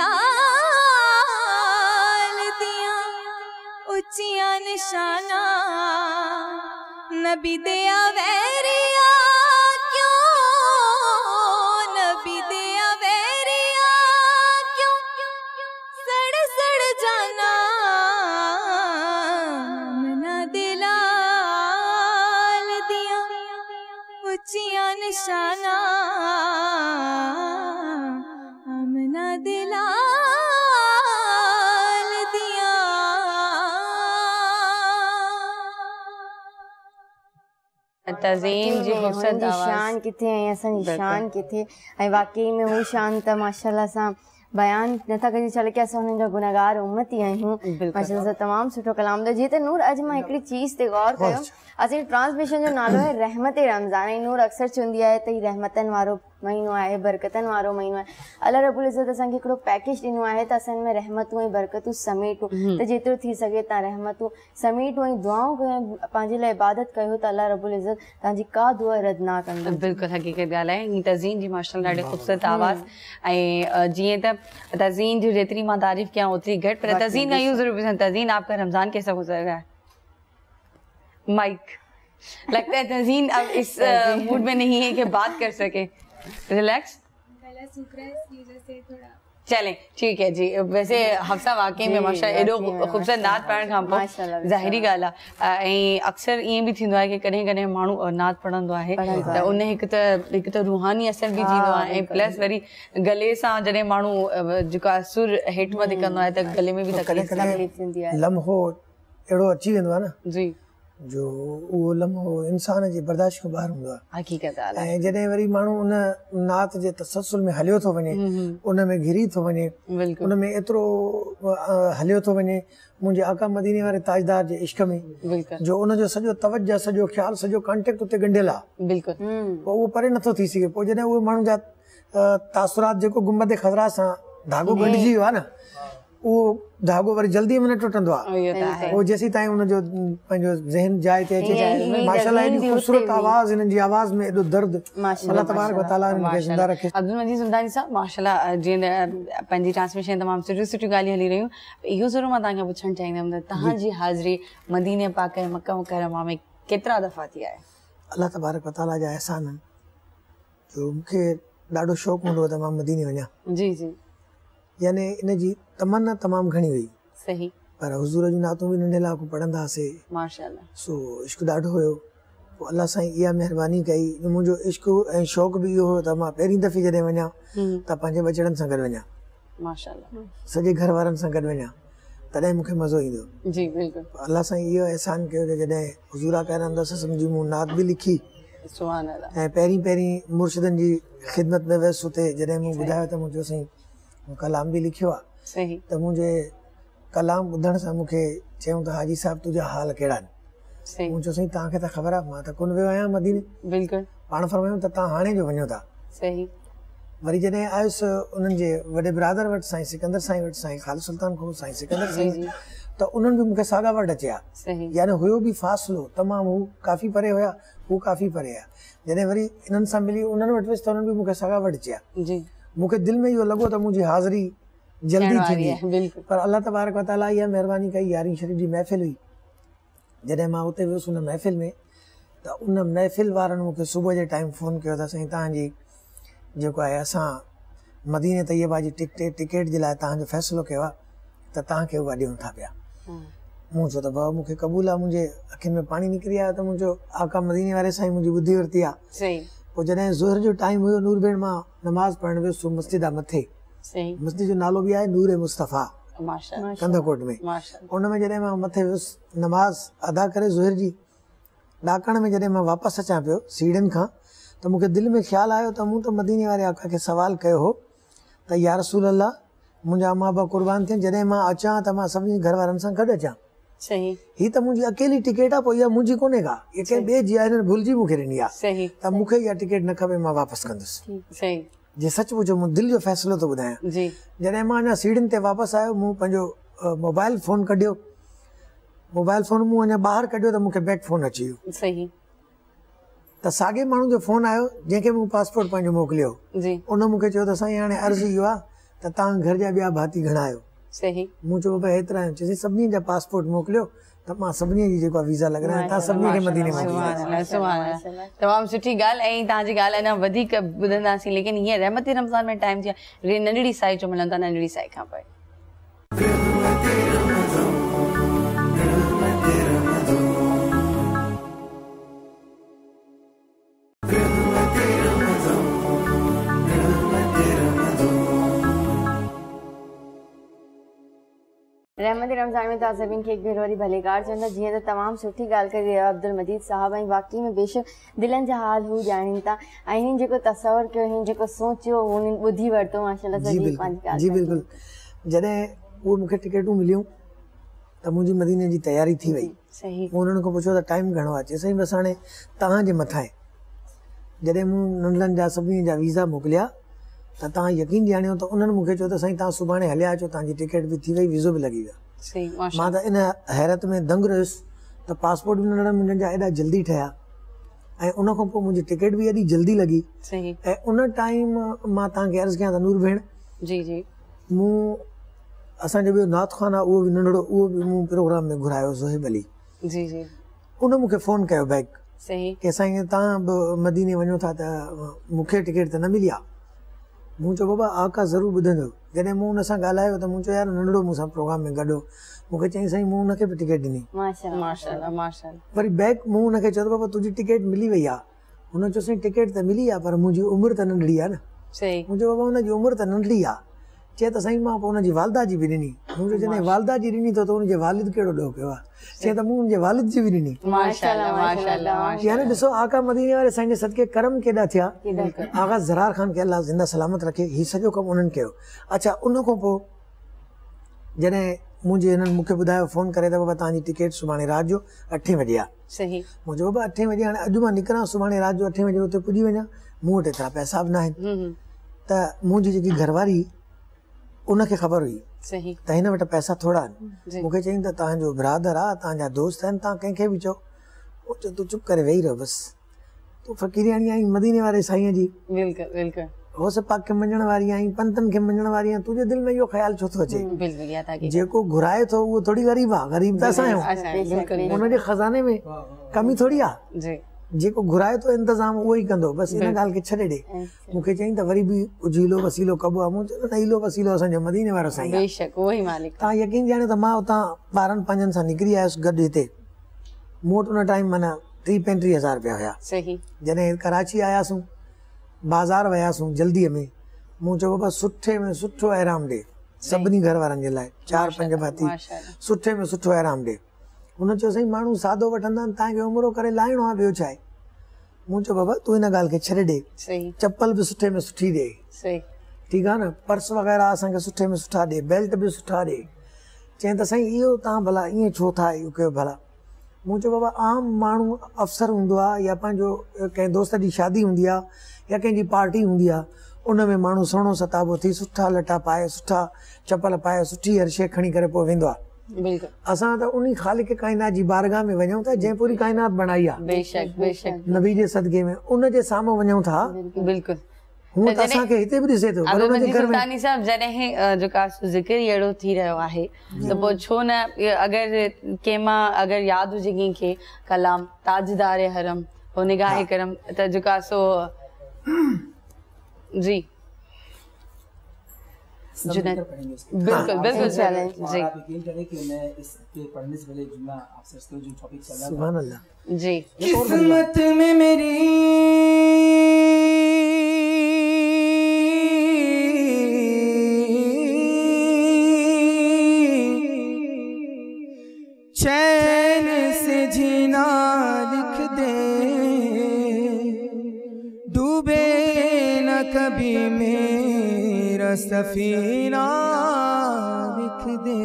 दिलाल दिया उचिया निशाना नबी दिया वैरिया क्यों नबी दिया वैरिया क्यों सड़ सड़ जाना मना दिलाल दिया उचिया निशाना मना दिलाल दिया तज़ीन जी ख़ूबसूरत आवाज़ शान किथे ऐं असांजी शान किथे ऐं वाकई में हू शान त माशाल्लाह सां बयान नथा करी छल कि असां हुननि जा गुनहगार उम्मती आहियूं माशाल्लाह सां तमामु सुठो कलाम अथव जीअं त नूर अॼु मां हिकिड़ी चीज़ ते गौर कयो असांजी ट्रांसमिशन जो नालो आहे रहमत रमज़ान ऐं नूर अक्सर चवंदी आहे त हीउ रहमतनि वारो महीनो आहे बरकतनि वारो महीनो आहे अल्लाह रब्बुल इज़्ज़त असांखे हिकिड़ो पैकेज ॾिनो आहे त असां में रहमतूं ऐं बरकतूं समेटूं त जेतिरो थी सघे तव्हां रहमतूं समेटूं ऐं दुआऊं कयो पंहिंजे लाइ इबादत कयो त अल्लाह रब्बुल इज़्ज़त तव्हांजी का दुआ रद्द न कंदो बिल्कुलु हक़ीक़त ॻाल्हि आहे तज़ीन जी माशाल्लाह ॾाढी ख़ूबसूरत आवाज़ ऐं जीअं त तज़ीन जी जेतिरी मां तारीफ़ कयां ओतिरी घटि पर तज़ीन का यूँ ज़रूर पसंद तज़ीन आपका रमज़ान कैसा गुजर रहा है माइक लगता है तज़ीन अब इस मूड में नहीं है कि बात कर सके रिलैक्स गला सूख रहा है इसकी वजह से थोड़ा चलें ठीक है जी वैसे हफ्सा वाकई में माशाल्लाह एॾो ख़ूबसूरत नात पढ़ण खां पोइ ज़ाहिरी ॻाल्हि आहे ऐं अक्सर ईअं बि थींदो आहे कि कॾहिं कॾहिं माण्हू नात पढ़ंदो आहे त उन हिकु त रूहानी असर बि थींदो आहे ऐं प्लस वरी गले सां जॾहिं माण्हू जेको आहे सुर हेठि मथे कंदो आहे त गले में बि तकलीफ़ थींदी आहे लम्हो अहिड़ो अची वेंदो आहे न जी जो उहो लम्हो इंसान जी बर्दाश्त खां ॿाहिरि हूंदो आहे हक़ीक़त आहे ऐं जॾहिं वरी माण्हू उन नात जे तसलसल में हलियो थो वञे उन में घिरी थो वञे बिल्कुलु उन में एतिरो हलियो थो वञे मुंहिंजे आका मदीने वारे ताजदार जे इश्क में बिल्कुलु जो उनजो सॼो तवज्जो सॼो ख़्यालु सॼो कॉन्टेक्ट उते ॻंढियल आहे बिल्कुलु पोइ उहो परे नथो थी सघे पोइ जॾहिं उहे माण्हू जा तासुरात जेको गुंबद ख़ज़रा सां धागो गॾिजी वियो आहे न उहो धागो वरी जल्दी में न टुटंदो आहे वो जेसी ताईं उनजो पंहिंजो ज़हन जाइ ते अचे माशाल्लाह एॾी ख़ूबसूरत आवाज़ हिननि जी आवाज़ में एॾो दर्द अल्लाह तबारक व तआला हिननि खे ज़िंदा रखे अब्दुल मजीद सुल्तानी साहब माशाल्लाह जीअं पंहिंजी ट्रांसमिशन तमामु सुठियूं ॻाल्हियूं हली रहियूं इहो ज़रूरु मां तव्हांखे पुछणु चाहींदमि त तव्हांजी हाज़िरी मदीने पाक ऐं मक्का मुकरमा में केतिरा दफ़ा थी आहे अल्लाह तबारक व तआला जा एहसान आहिनि जो मूंखे ॾाढो शौक़ु हूंदो त मां मदीने वञा जी जी यानी इन जी तमन्ना तमामु घणी हुई सही पर हुज़ूर जूं नातूं बि नंढे लाइ पढ़ंदा हुआसीं माशाल्लाह सो इश्क ॾाढो हुयो पोइ अल्लाह साईं इहा महिरबानी कई मुंहिंजो इश्क ऐं शौक़ु बि इहो हुयो त मां पहिरीं दफ़े जॾहिं वञा त पंहिंजे बचड़नि सां गॾु वञा माशाल्लाह सॼे घर वारनि सां गॾु वञा तॾहिं मूंखे मज़ो ईंदो जी बिल्कुलु अल्लाह साईं इहो एहसान कयो त जॾहिं हुज़ूर आका नाम जी मूं नात बि लिखी सुभान अल्लाह ऐं पहिरीं मुर्शिदनि जी ख़िदमत में वियुसि हुते जॾहिं मूं ॿुधायो त मुंहिंजो साईं मूं कलाम बि लिखियो आहे सही त मुंहिंजे कलाम ॿुधण सां मूंखे चयूं त हाजी साहिबु तुंहिंजा हाल कहिड़ा आहिनि सही मुंहिंजो साईं तव्हांखे त ख़बर आहे मां त कोन वियो आहियां मदीने बिल्कुलु पाण फरमायूं त तव्हां हाणे जो वञो था सही वरी जॾहिं आयुसि उन्हनि जे वॾे ब्रादर वटि साईं सिकंदर साईं वटि साईं ख़ालिद सुल्तान खां साईं सिकंदर साईं त उन्हनि बि मूंखे साॻा वर्ड चया सही यानी हुयो बि फ़ासिलो तमामु हू काफ़ी परे हुया हू काफ़ी परे आहे जॾहिं वरी इन्हनि सां मिली उन्हनि वटि वियुसि त उन्हनि बि मूंखे साॻा वर्ड चया जी मूंखे दिलि में इहो लॻो त मुंहिंजी हाज़िरी जल्दी थींदी बिल्कुलु पर अल्लाह तबारक व तआला इहा महिरबानी कई यारहीं शरीफ़ जी महफ़िल हुई जॾहिं मां उते वियुसि उन महफ़िल में त उन महफ़िल वारनि मूंखे सुबुह जे टाइम फ़ोन कयो त साईं तव्हांजी जेको आहे असां मदीने तैयबा जी टिकेट जे लाइ तव्हांजो फ़ैसिलो कयो आहे त तव्हांखे उहा ॾियूं था पिया मूं चयो त भाउ मूंखे क़बूल आहे मुंहिंजे अखियुनि में पाणी निकिरी आयो त मुंहिंजो आका मदीने वारे साईं मुंहिंजी ॿुधी वरिती आहे सही पोइ जॾहिं ज़ोहर जो टाइम हुयो नूर भेण मां नमाज़ पढ़णु वियुसि मस्जिद आहे मथे सही मस्जिद जो नालो बि आहे नूर मुस्तफ़ा माशाल्लाह कंदकोट में माशाल्लाह उन में जॾहिं मां मथे वियुसि नमाज़ अदा करे ज़ोहर जी ॾाकण में जॾहिं मां वापसि अचां पियो सीढ़ियुनि खां त मूंखे दिलि में ख़्यालु आयो त मूं त मदीने वारे आका खे सवालु कयो हो त या रसूल अल्लाह मुंहिंजा माउ बाप क़ुर्बान थियनि जॾहिं मां अचां त मां सभिनी घर वारनि सां गॾु अचां सही ही त मुंहिंजी अकेली टिकेट आहे पोइ इहा मुंहिंजी कोन्हे का इहा कंहिं ॿिए जी आहे हिननि भुलिजी मूंखे ॾिनी आहे सही त मूंखे इहा टिकेट न खपे मां वापसि कंदुसि सही जे सचमुच मूं दिलि जो फ़ैसिलो थो ॿुधायां जी जॾहिं मां अञा सीढ़ियुनि ते वापसि आयो मूं पंहिंजो मोबाइल फ़ोन कढियो मोबाइल फ़ोन मूं अञा ॿाहिरि कढियो त मूंखे बैक फ़ोन अची वियो सही त साॻे माण्हू जो फ़ोन आयो जंहिंखे मूं पासपोर्ट पंहिंजो मोकिलियो जी उन मूंखे चयो त साईं हाणे अर्ज़ु इहो आहे त तव्हां घर जा ॿिया भाती घणा आहियो सही मूं चयो भाई हेतिरा आहियूं चयोसीं सभिनी जा पासपोर्ट मोकिलियो त मां सभिनी जी जेको आहे वीज़ा लॻारायां तव्हां सभिनी खे मदीने मोकिलियो तमामु सुठी ॻाल्हि ऐं तव्हांजी ॻाल्हि अञा वधीक ॿुधंदासीं लेकिन हीअं रहमती रमज़ान में टाइम थी आहे नंढड़ी साई जो मिलनि था नंढड़ी साई खां पोइ रहमती रमज़ान में तव्हां सभिनि खे हिकु भेरो वरी भलेकार चवंदा जीअं त तमामु सुठी ॻाल्हि करे रहियो अब्दुल मजीद साहब ऐं वाक़ई में बेशक दिलनि जा हाल हू ॼाणीनि था ऐं हिन जेको तसवर कयो हिन जेको सोचियो हुननि ॿुधी वरितो माशाल्लाह सॼी पंहिंजी ॻाल्हि जी बिल्कुलु जॾहिं उहे मूंखे टिकेटूं मिलियूं त मुंहिंजी मदीने जी तयारी थी वई सही मूं उन्हनि खां पुछियो त टाइम घणो आहे चई साईं बसि हाणे तव्हांजे मथां आहे जॾहिं मूं नंढनि जा सभिनी जा वीज़ा मोकिलिया त तव्हां यकीन ॼाणियो त उन्हनि मूंखे चयो त साईं तव्हां सुभाणे हलिया अचो तव्हांजी टिकेट बि थी वई वीज़ो बि लॻी वियो मां त इन हैरत में दंग रहियुसि त पासपोर्ट बि नंढनि मुंहिंजनि जा एॾा जल्दी ठहिया ऐं उन खां पोइ मुंहिंजी टिकेट बि एॾी जल्दी लॻी ऐं उन टाइम मां तव्हांखे अर्ज़ु कयां त नूर भेण जी जी मूं असांजो ॿियो नात ख़ान आहे उहो बि नंढड़ो उहो बि मूं प्रोग्राम में घुरायो ज़ोहिब अली जी जी उन मूंखे फ़ोन कयो बैक सही की साईं तव्हां बि मदीने वञो था त मूंखे टिकेट त न मिली आहे मूं चयो बाबा आका ज़रूरु ॿुधंदो जॾहिं मूं हुन सां ॻाल्हायो त मूं चयो यार नंढड़ो मूंसां प्रोग्राम में गॾो मूंखे चईं साईं मूं हुनखे बि टिकेट ॾिनी वरी बैक मूं हुनखे चयो बाबा तुंहिंजी टिकेट मिली वई आहे हुन चयो साईं टिकेट त मिली आहे पर मुंहिंजी उमिरि त नंढड़ी आहे न मूं चयो बाबा हुनजी उमिरि त नंढड़ी आहे चए त साईं मां पोइ हुनजी वालदा जी बि ॾिनी मूं चयो जॾहिं वालदा जी ॾिनी त हुनजे वालिद कहिड़ो ॾोह कयो आहे चए त मूं हुनजे वालिद जी बि ॾिनी यानी ॾिसो आका मदीने वारे साईं जे सदके करम केॾा थिया आगा ज़रार ख़ान खे अल्लाह ज़िंदा सलामत रखे हीउ सॼो कमु उन्हनि कयो अच्छा उन खां पोइ जॾहिं मुंहिंजे हिननि मूंखे ॿुधायो फ़ोन करे त बाबा तव्हांजी टिकेट सुभाणे राति जो 8 बजे आहे सही मूं चयो बाबा 8 बजे हाणे अॼु मां निकिरां सुभाणे राति जो 8 बजे हुते पुॼी वञा मूं वटि एतिरा पैसा बि न आहिनि त मुंहिंजी जेकी घरवारी उनखे ख़बर हुई सही त हिन वटि पैसा थोड़ा आहिनि। जी मूंखे चयईं त तव्हांजो ब्रादर आहे, तव्हांजा दोस्त आहिनि, तव्हां कंहिंखे बि चओ। पोइ चयो तूं चुप करे वेही रहो बसि। तूं फ़क़ीरियाणी आई मदीने वारे साईं जी, बिल्कुल बिल्कुल होस पाक खे मञण वारी आई, पंतनि खे मञण वारी आई, तुंहिंजे दिलि में इहो ख़्यालु छो थो अचे? बिल्कुल या ताकि जेको घुराए थो उहो थोड़ी ग़रीब आहे, ग़रीब त असां आहियूं, बिल्कुल हुनजे खज़ाने में कमी थोड़ी आहे। जी जेको घुराए थो इंतज़ाम उहो ई कंदो, बसि इन ॻाल्हि खे छॾे ॾे। मूंखे चयईं त वरी बि कुझु हीलो वसीलो कबो आहे। मूं चयो न हीलो वसीलो असांजो मदीने वारो साईं आहे। बेशक उहो ई मालिक तव्हां यकीन ॼाणियो त मां उतां ॿारनि पंजनि सां निकिरी आयुसि गॾु हिते। मूं वटि उन टाइम माना 30-35 हज़ार रुपया हुया। सही जॾहिं कराची आयासीं, बाज़ार वियासीं जल्दीअ में, मूं चयो बाबा सुठे में सुठो आराम ॾे सभिनी घर वारनि जे लाइ, 4-5 भाती, माशाल्लाह सुठे में सुठो आराम ॾे। हुन चयो साईं माण्हू सादो वठंदा आहिनि, तव्हांखे उमिरो करे लाहिणो आहे, ॿियो छा आहे? मूं चयो बाबा तूं हिन ॻाल्हि खे छॾे ॾे, सही चप्पल बि सुठे में सुठी ॾे, सही ठीकु आहे न, पर्स वग़ैरह असांखे सुठे में सुठा ॾे, बेल्ट बि सुठा ॾे। चईं त साईं इहो तव्हां भला ईअं छो था इहो कयो भला? मूं चयो बाबा आम माण्हू अफ़सर हूंदो आहे या पंहिंजो कंहिं दोस्त जी शादी हूंदी आहे या कंहिंजी पार्टी हूंदी आहे, उन में माण्हू सुहिणो सताबो थी सुठा लटा पाए, सुठा चप्पल पाए, सुठी हर शइ खणी करे पोइ वेंदो आहे। बिल्कुल असां त उन ख़ालिक काइनात जी बारगाह में वञूं था जंहिं पूरी काइनात बणाई आहे, बेशक बेशक नबी जे सदके में, उन जे साम्हूं वञूं था। बिल्कुल हूअं त असांखे हिते बि ॾिसे थो, पर अगर उनजे मुंहिंजी घर में सुल्तानी साहब जॾहिं जेका ज़िक्र ई अहिड़ो थी रहियो आहे त पोइ छो न अगरि कंहिंमां अगरि यादि हुजे कंहिंखे कलाम ताजदार हरम हो निगाह करम त जेका सो जी जुनैद बिल्कुल बिल्कुल जी आप यकीन करें कि मैं इसके पढ़ने से पहले जुमला आप सोचते हो जो टॉपिक चल रहा सुभान अल्लाह। जी किस्मत में मेरी चैन से जीना लिख दे, डूबे न कभी मेरा सफीना लिख दे,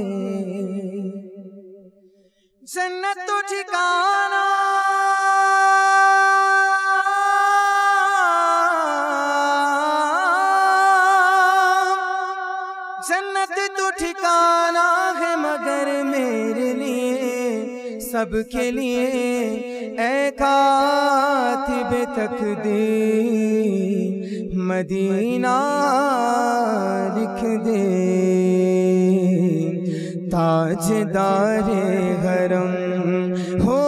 जन्नत तो ठिकाना जन्नत तो ठिकाना है मगर मेरे लिए सबके लिए ऐ कातिब तकदीर मदीना लिख दे, ताजदारे हरम हो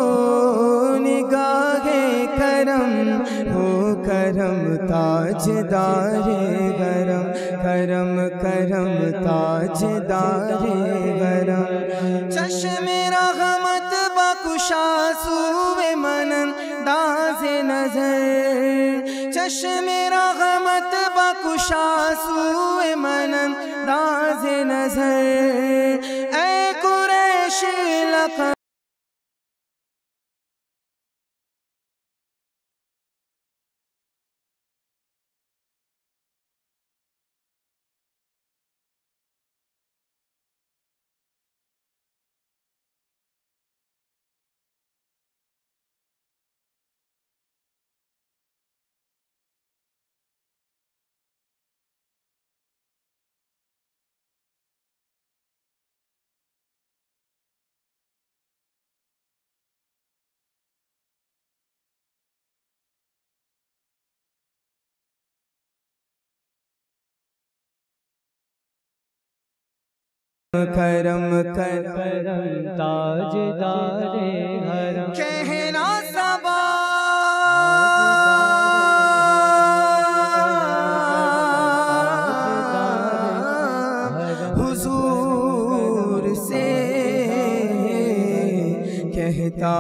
निगाहे करम हो करम, ताजदारे हरम करम करम ताजदारे हरम, चश्मे रहमत बकुशा सूवे मनन दाज़े नजर, चश्मे रहमत बकुशा सूवे मनन दाज़े नजर, ऐ कुरैश लक़ब करम करम ताजदारे हरम, कहना सबा हुजूर से कहता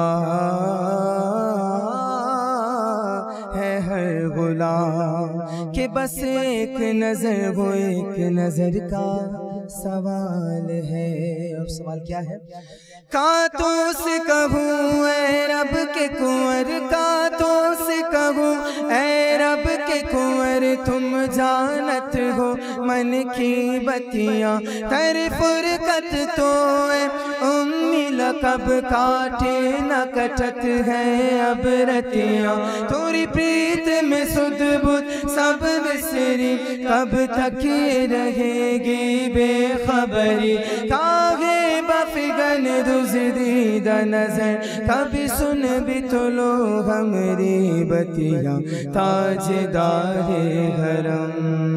है हर गुलाम कि बस एक नजर वो एक नजर का सवाल है। अब सवाल क्या है? कांतों से कहूँ ऐ रब के कुंवर, कांतों से कहूँ ऐ रब के कुंवर तुम जानत हो मन की बतियाँ तर फुरकत तो है उम्मी लकब काटे न कटत है अब रतियाँ थोड़ी प्रीत में सुध बुध सब बिसरी कब तक ये रहेगी बेखबरी तागे बफिगन दुज़दीद नजर कभी सुन भी तो लो हमारी बतिया ताजदारे हरम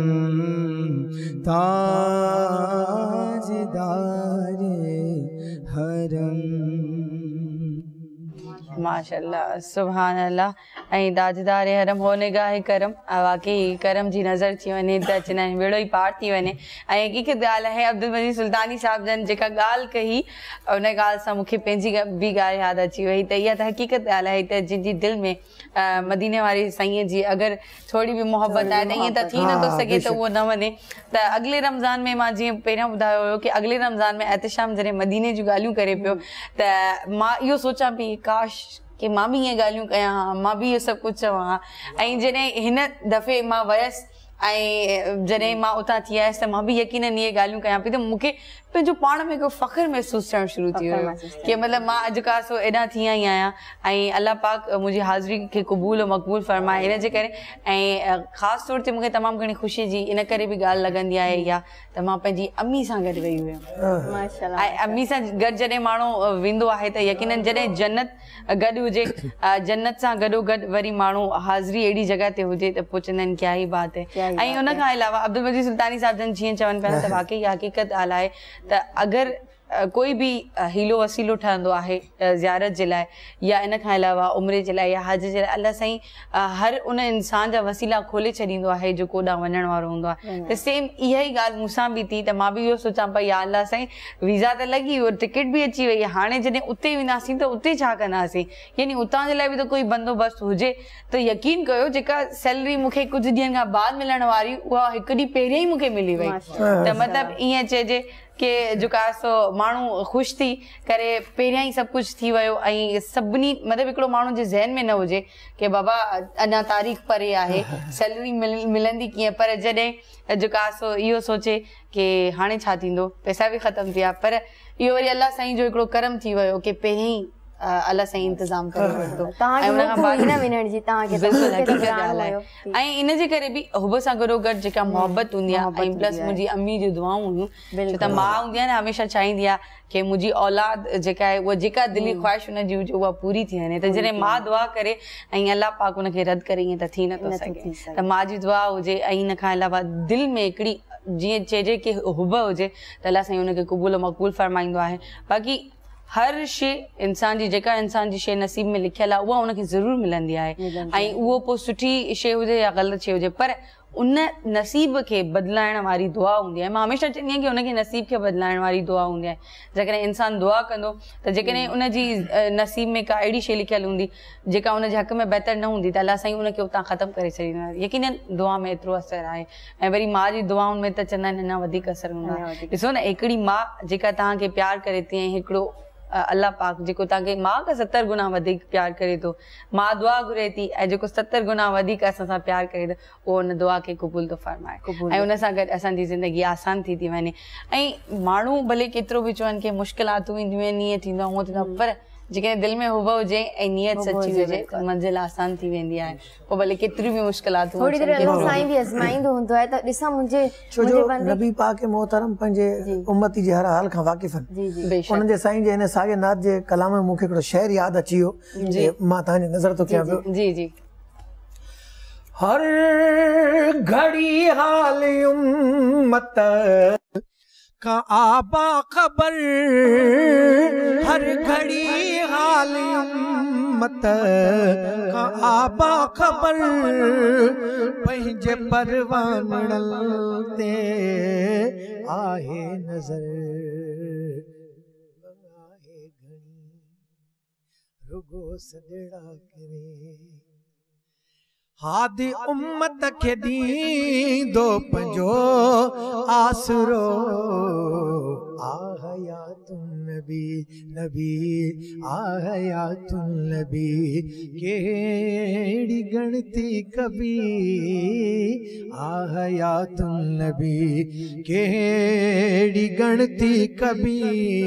ताजदारे हरम। माशाल्लाह सुभान अल्लाह। ऐं ताजदार हरम हो निगाह करम वाकई करम जी नज़र थी वञे त चवंदा आहिनि बेड़ो ई पार थी वञे। ऐं हक़ीक़त ॻाल्हि आहे अब्दुल मजीद सुल्तानी साहिब जन जेका ॻाल्हि कही उन ॻाल्हि सां मूंखे पंहिंजी बि ॻाल्हि यादि अची वई त इहा त हक़ीक़त ॻाल्हि आहे त जंहिंजी दिलि में मदीने वारी साईं जी अगरि थोरी बि मोहबत आहे त ईअं त थी नथो सघे त उहो न वञे। त अॻिले रमज़ान में मां जीअं पहिरियों ॿुधायो हुयो की अॻिले रमज़ान में एहतिशाम जॾहिं मदीने जूं ॻाल्हियूं करे पियो त मां इहो सोचां पई काश कि मां भी ये ॻाल्हियूं कयां हां, मां भी ये सब कुछ चवां हां। ऐं जॾहिं हिन दफ़े मां वयसि ऐं जॾहिं मां उतां थी आयसि त मां भी यकीनन इहे ॻाल्हियूं कयां पई त मूंखे पंहिंजो पाण में हिकु फ़ख़्रु महसूसु थियणु शुरू थी वियो कि मतिलबु मां अॼु खां सो एॾां थी आई आहियां ऐं अलाह पाक मुंहिंजी हाज़िरी खे क़बूल मक़बूल फरमाए। इन जे करे ऐं ख़ासि तौर ते मूंखे तमामु घणी ख़ुशी जी इन करे बि ॻाल्हि लॻंदी आहे इहा त मां पंहिंजी अम्मी सां गॾु वेई हुयमि। माशाल्लाह। ऐं अम्मी सां गॾु जॾहिं माण्हू वेंदो आहे त यकीनन जॾहिं जन्नत गॾु हुजे जन्नत सां गॾोगॾु वरी माण्हू हाज़िरी अहिड़ी जॻह ते हुजे त पोइ चवंदा आहिनि क्या ही बात है। ऐं उन खां अलावा अब्दुल मजीद सुल्तानी साहिब जन जीअं चवनि पिया त वाकई इहा हक़ीक़त ॻाल्हि आहे त अगरि कोई भी हीलो वसीलो ठहंदो आहे ज़ियारत जे लाइ या इन खां अलावा उमिरे जे लाइ या हज जे लाइ अलाह साईं हर उन इंसान जा वसीला खोले छॾींदो आहे जो कोॾां वञण वारो हूंदो आहे। त सेम इहा ई ॻाल्हि मूंसां बि थी त मां बि इहो सोचां पई या अलाह साईं वीज़ा त लॻी वियो टिकट बि अची वई हाणे जॾहिं उते वेंदासीं त उते छा कंदासीं यानी उतां जे लाइ बि त कोई बंदोबस्तु हुजे त यकीन कयो जेका सैलरी मूंखे कुझु ॾींहंनि खां बाद मिलण वारी उहा हिकु ॾींहुं पहिरियों ई मूंखे मिली वई त मतिलबु ईअं चइजे कि जेका सो माण्हू ख़ुशि थी करे पहिरियां ई सभु कुझु थी वियो ऐं सभिनी मतिलबु हिकिड़ो माण्हू जे ज़हन में न हुजे कि बाबा अञा तारीख़ परे आहे सैलरी मिलंदी कीअं पर जॾहिं जेका सो इहो सोचे कि हाणे छा थींदो पैसा बि ख़तमु थी विया पर इहो वरी अलाह साईं जो हिकिड़ो करम थी वियो कि पहिरियों ई अलाह साईं इंतज़ाम करे वरितो ऐं इन जे करे बि हुब सां गॾोगॾु जेका मोहबत हूंदी आहे ऐं प्लस मुंहिंजी अम्मी जूं दुआऊं हुयूं छो त माउ हूंदी आहे न हमेशह चाहींदी आहे कि मुंहिंजी औलाद जेका आहे उहा जेका दिली ख़्वाहिश हुनजी हुजे उहा पूरी थी वञे त जॾहिं माउ दुआ करे ऐं अलाह पाक हुनखे रद्द करे ईअं त थी नथो सघे त माउ जी दुआ हुजे ऐं इन खां अलावा दिलि में हिकिड़ी जीअं चइजे कि हुब हुजे त अलाह साईं हुनखे क़बूल मक़बूल फरमाईंदो आहे। बाक़ी हर शइ इंसान जी जेका इंसान जी शइ नसीब में लिखियल आहे उहा उनखे ज़रूरु मिलंदी आहे ऐं उहो पोइ सुठी शइ हुजे या ग़लति शइ हुजे पर उन नसीब खे बदिलाइण वारी दुआ हूंदी आहे। मां हमेशह चवंदी आहियां कि उनखे नसीब खे बदिलाइण वारी दुआ हूंदी आहे। जेकॾहिं इंसानु दुआ कंदो त जेकॾहिं उनजी नसीब में का अहिड़ी शइ लिखियलु हूंदी जेका उनजे हक़ में बहितर न हूंदी त अलाह साईं उनखे उतां ख़तमु करे छॾींदो आहे। यकीनन दुआ में एतिरो असरु आहे ऐं वरी माउ जी दुआउनि में त चवंदा आहिनि अञा वधीक असरु हूंदो आहे। ॾिसो न हिकिड़ी माउ जेका तव्हांखे प्यारु करे थी ऐं हिकिड़ो अल्लाह पाक जेको तव्हांखे माउ खां 70 गुना वधीक प्यारु करे थो माउ दुआ घुरे थी ऐं जेको 70 गुना वधीक असां सां प्यारु करे थो उहो उन दुआ खे क़बूल थो फरमाए ऐं उन सां गॾु असांजी ज़िंदगी आसान थी वञे। ऐं माण्हू भले केतिरो बि चवनि कि मुश्किलातूं ईंदियूं आहिनि ईअं थींदो आहे हूअं थींदो आहे पर जेकॾहिं दिलि में हुब हुजे ऐं नियत सची हुजे मंज़िल आसान थी वेंदी आहे पोइ भले केतिरी बि मुश्किलातूं थोड़ी देर अल्लाह साईं भी आज़माईंदो हूंदो आहे त ॾिसां मुंहिंजे छो जो नबी पाक मोहतरम पंहिंजे उम्मती जे हर हाल खां वाक़िफ़ आहिनि उन्हनि जे साईं जे हिन सागे नाथ जे कलाम में मूंखे हिकिड़ो शेर यादि अची वियो मां तव्हांजी नज़र थो कयां पियो जी जी हर घड़ी हाल उम्मत का आबा खबर हर घड़ी हाल उम्मत का आबा खबर पंहिंजे परवानड़ल ते आहे नज़र आहे घणी रुगो सजड़ा करे हादी उम्मत के दींदो पंजो आसरो आहयातुन नबी नबी आहयातुन नबी केड़ी गणती कभी आहयातुन नबी केड़ी गणती कभी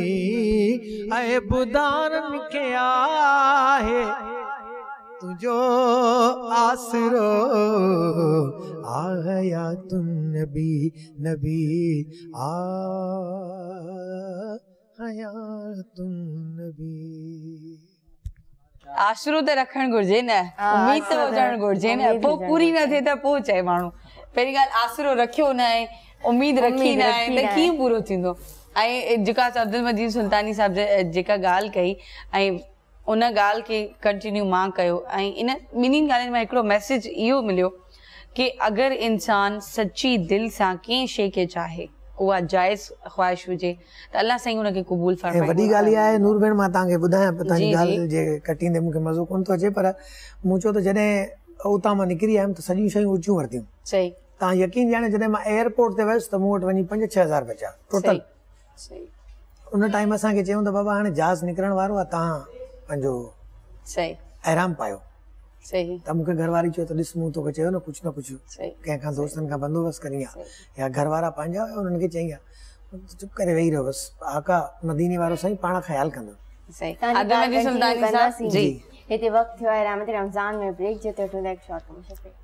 ऐ बुदारन के आहे तुझो आसरो आहयातुन नबी नबी आहयातुन नबी। आसरो त रखण घुर्जे न, उम्मीद त हुजण घुर्जे न, पोइ पूरी न थिए त पोइ चए माण्हू। पहिरीं ॻाल्हि आसरो रखियो न आहे, उम्मीद रखी न आहे त कीअं पूरो थींदो। ऐं जेका अब्दुल मजीद सुल्तानी साहिब जेका ॻाल्हि कई ऐं उन ॻाल्हि खे कंटिन्यू मां कयो ऐं इन ॿिन्हिनि ॻाल्हियुनि मां हिकिड़ो मैसेज इहो मिलियो कि अगरि इंसान सची दिलि सां कंहिं शइ खे चाहे, उहा जाइज़ ख़्वाहिश हुजे त अल्लाह साईं उनखे क़बूल फरमाए। वॾी ॻाल्हि इहा आहे नूर भेण, मां तव्हांखे ॿुधायां, तव्हांजी ॻाल्हि जे कटींदे मूंखे मज़ो कोन थो अचे, पर मूं चयो त जॾहिं उतां मां निकिरी आयुमि त सॼियूं शयूं ऊचियूं वरितियूं। सही। तव्हां यकीन ॼाणे जॾहिं मां एयरपोर्ट ते वियुसि त मूं वटि वञी 5-6 हज़ार बचा टोटल। उन टाइम असांखे चयूं त बाबा हाणे जहाज़ निकिरण वारो आहे, तव्हां पंहिंजो सही आराम पायो। सही। त मूंखे घरवारी चयो त ॾिस मूं तोखे चयो न कुझु कंहिंखां दोस्तनि खां बंदोबस्तु करी आहे, या घरवारा पंहिंजा उन्हनि खे चई आहे, चुप करे वेही रहो बसि, आका मदीने वारो साईं पाण ख़्यालु कंदो। हिते वक़्तु थियो आहे रहमत रमज़ान में ब्रेक जो, त to like short commercial break.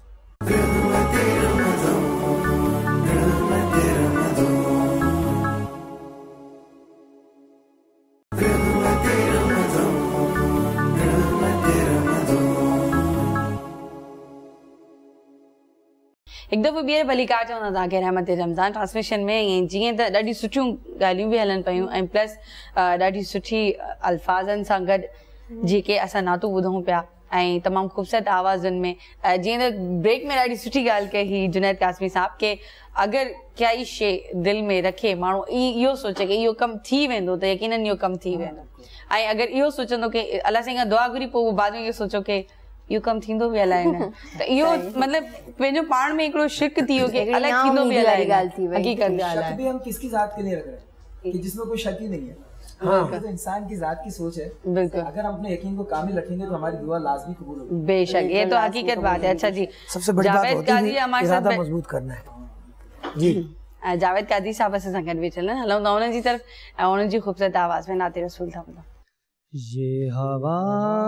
हिकु दफ़ो ॿीहर भली कार चवंदा तव्हांखे रहमत रमज़ान ट्रांसमिशन में, ऐं जीअं त ॾाढी सुठियूं ॻाल्हियूं बि हलनि पियूं ऐं प्लस ॾाढी सुठी अल्फाज़नि सां गॾु जेके असां नातूं ॿुधूं पिया ऐं तमामु ख़ूबसूरत आवाज़ुनि में। जीअं त ब्रेक में ॾाढी सुठी ॻाल्हि कई हुई जुनैद कासमी साहब के अगरि काई शइ दिलि में रखे माण्हू, इहो सोचे कि इहो कमु थी वेंदो त यकीनन इहो कमु थी वेंदो, ऐं अगरि इहो सोचंदो कि अलाह साईं खां दुआ घुरी पोइ बाद में इहो सोचो कि इहो कमु थींदो बि अलाए न, त इहो मतिलबु पंहिंजो पाण में हिकिड़ो शिक थी वियो कि अलाए थींदो बि अलाए न। हक़ीक़त ॻाल्हि शक भी हम किसकी जात के लिए रख रहे हैं कि जिसमें कोई शक ही नहीं है। तो इंसान की जात की सोच है, बिल्कुल अगर हम अपने यकीन को कामिल रखेंगे तो हमारी दुआ लाजमी कबूल होगी। बेशक, ये तो हकीकत बात है। अच्छा जी, सबसे बड़ी बात होती है इरादा मजबूत करना है। जी जावेद कादरी साहब असां सां गॾु वेठल आहिनि, हलूं था उन्हनि जी तरफ़ ऐं उन्हनि जी ख़ूबसूरत आवाज़ में नाते रसूल था ॿुधूं। ये हवा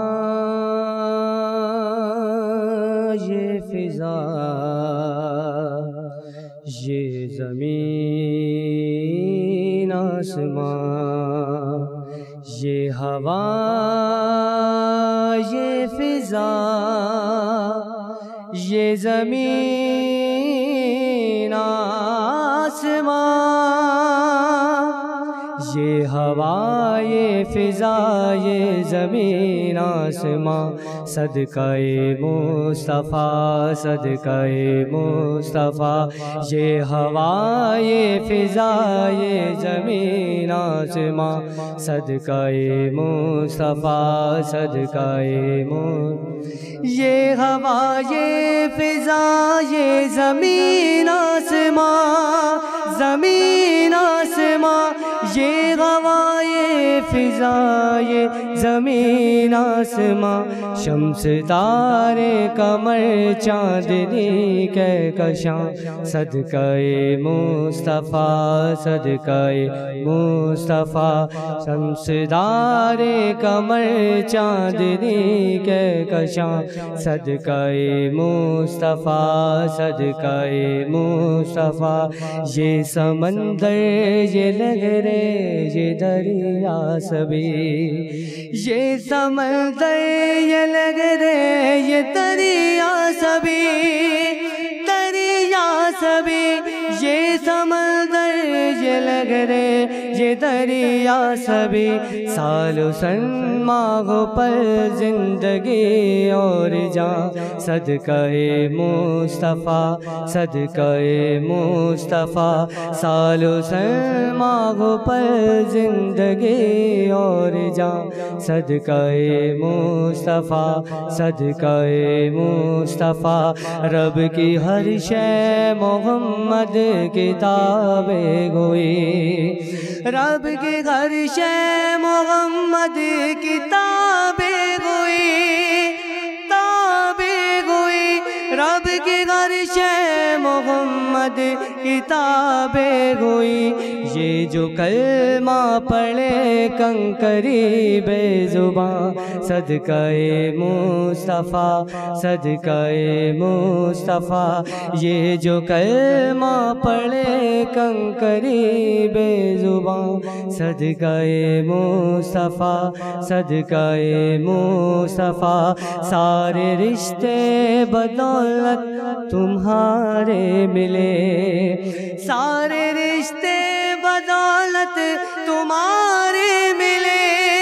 ये फिजा ये ज़मीन आसमां, ये हवा ये फिजा ये ज़मीन आसमां, ये हवा ये फिजा ये ज़मीन आसमां, सदक़ाए मुस्तफ़ा सदक़ाए मुस्तफ़ा, ये हवा ये फिजा ये ज़मीन आसमां, सदक़ाए मुस्तफ़ा सदक़ाए ये हवा ये फिजा ये ज़मीन आसमां, ज़मीन आसमां, ये हवा ये फिजा ये ज़मीन आसमां, शम्स तारे कमर चांदनी कहकशां, सदक़ाए मुस्तफ़ा सदक़ाए मुस्तफ़ा, शम्स तारे कमर चांदनी कहकशां, सदक़ाए मुस्तफ़ा सदक़ाए मुस्तफ़ा, ये समंदर ये लहरे ये दरिया सभी, ये समंदर ये लहरे ये दरिया सभी, दरिया सभी, ये समंदर ये लहरे ये दरिया सभी सालों सनमाहो पर जिंदगी और जान सदकाए मुस्तफ़ा सदकाए मुस्तफ़ा सालों सनमाहो पर जिंदगी और जान सदकाए मुस्तफ़ा सदकाए मुस्तफ़ा रब की हर शय मोहम्मद किताबे गोई रब की हर शय मोहम्मद किताबे गोई ताबे गोई रब की हर शय मोहम्मद किताबे गोई ये जो कलमा पढ़े कंकरी बेजुबान सदकाए मुस्तफ़ा सदकाए मुस्तफ़ा ये जो कलमा पढ़े कंकरी बेजुबान सदकाए मुस्तफ़ा सदकाए मुस्तफ़ा सारे रिश्ते बदौलत तुम्हारे मिले सारे रिश्ते बदौलत तुम्हारे मिले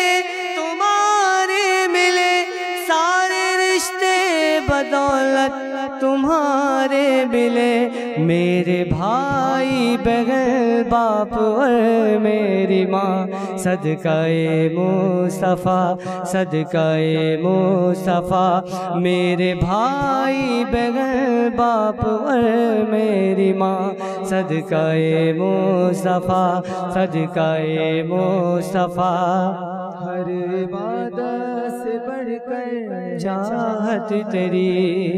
सारे रिश्ते बदौलत तुम्हारे मिले मेरे भाई बहन बाप और मेरी माँ सदकाए मुस्तफ़ा सदकाए मुस्तफ़ा मेरे भाई बहन बाप और मेरी माँ सदकाए मुस्तफ़ा सदकाए मुस्तफ़ा हर इबादत से बढ़कर चाहत तेरी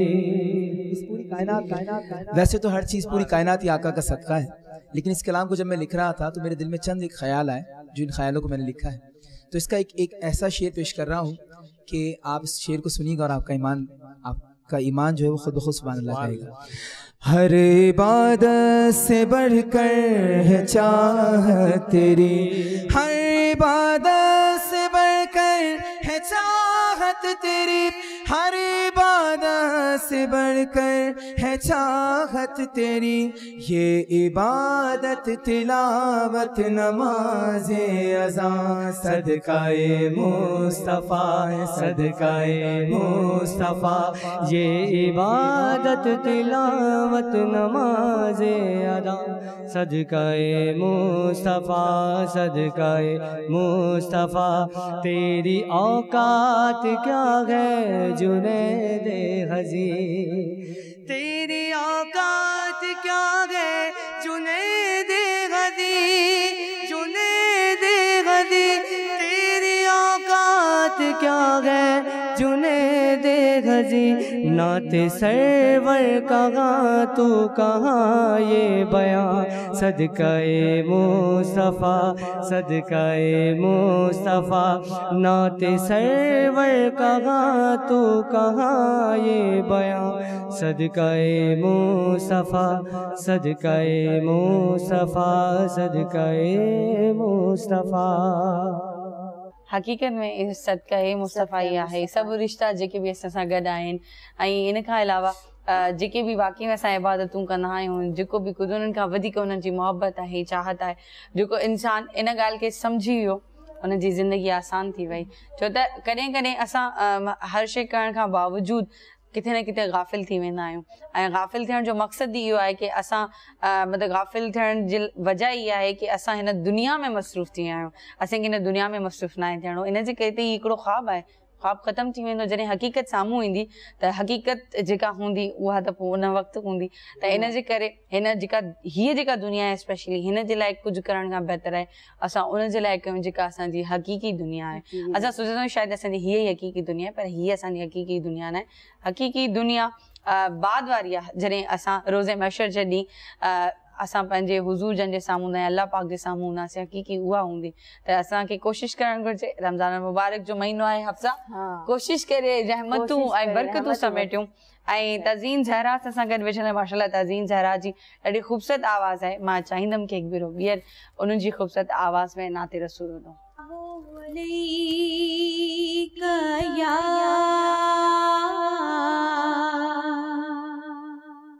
इस पूरी कायनात वैसे तो हर चीज़ पूरी कायनात ही आका का सदका है, लेकिन इस कलाम को जब मैं लिख रहा था तो मेरे दिल में चंद एक ख्याल आए जो इन ख्यालों को मैंने लिखा है। तो इसका एक ऐसा शेर पेश कर रहा हूँ कि आप इस शेर को सुनिएगा और आपका ईमान जो है वो खुद ब खुद सुभान अल्लाह कहेगा। हर इबादत से बढ़कर है चाहत तेरी हर इबादत से बढ़कर है चाहत तेरी हर इबादत से बढ़कर है चाहत तेरी ये इबादत तिलावत नमाज़े अज़ान सदकाए मुस्तफ़ा सदकाए मुस्तफ़ा ये इबादत तिलावत नमाज़े अदा सदकाए मुस्तफ़ा सदकाए मुस्तफ़ा तेरी औकात क्या है जुनैदे हज़ी तेरी औकात क्या है जुनैदे हज़ी जुनैदे हज़ी तेरी औकात क्या है जुनैदे हज़ी नाते सरवर कहाँ तू कहाँ ये बयां सदकाए मुस्तफ़ा सदकाए मुस्तफ़ा नाते सरवर कहाँ तू कहाँ ये बयां सदकाए मुस्तफ़ा सदकाए मुस्तफ़ा सदकाए मुस्तफ़ा। हकीकत में इस सदका मुस्तफ़ा ई आहे सब रिश्ता जेके भी असां सां गॾु आहिनि ऐं इन खां अलावा जेके भी वाकई में असां इबादतूं कंदा आहियूं जेको भी कुझु उन्हनि खां वधीक उन्हनि जी मोहबत आहे चाहत आहे जेको इंसान इन ॻाल्हि खे सम्झी वियो उन जी ज़िंदगी आसान थी वई छो त कॾहिं कॾहिं असां हर शइ करण खां बावजूद किथे न किथे गाफ़िल थी वेंदा आहियूं ऐं गाफ़िल थियण जो मक़सदु इहो आहे कि असां मतिलबु गाफ़िल थियण जी वजह इहा आहे कि असां हिन दुनिया में मसरूफ़ थी विया आहियूं असांखे हिन दुनिया में मसरूफ़ न आहे थियणो इन जे करे त ही हिकिड़ो ख़्वाबु आहे ख़्वाबु ख़तमु थी वेंदो जॾहिं हक़ीक़त साम्हूं ईंदी त हक़ीक़त जेका हूंदी उहा त पोइ उन वक़्तु हूंदी त इन जे करे हिन जेका दुनिया आहे स्पेशली हिन जे लाइ कुझु करण खां बहितर आहे असां उन जे लाइ कयूं जेका असांजी हक़ीक़ी दुनिया आहे असां सोचंदा आहियूं शायदि असांजी हीअ ई हक़ीक़ी दुनिया आहे पर हीअ असांजी हक़ीक़ी दुनिया न आहे हक़ीक़ी दुनिया बाद वारी आहे जॾहिं असां रोज़े महशर जे ॾींहुं असां पंहिंजे हुज़ूर जन जे साम्हूं ऐं अल्लाह पाक जे साम्हूं हूंदासीं हक़ीक़ी उहा हूंदी त असांखे कोशिशि करणु घुरिजे रमज़ान मुबारक जो महीनो आहे हफ़्ज़ा कोशिशि करे रहमतूं ऐं बरकतूं समेटियूं ऐं तज़ीन ज़हरा सां गॾु वेठल माशाल्लाह तज़ीन ज़हरा जी ॾाढी ख़ूबसूरत आवाज़ आहे मां चाहींदमि कि हिकु भेरो ॿीहर उन्हनि जी ख़ूबसूरत आवाज़ में नाते रसूल वञूं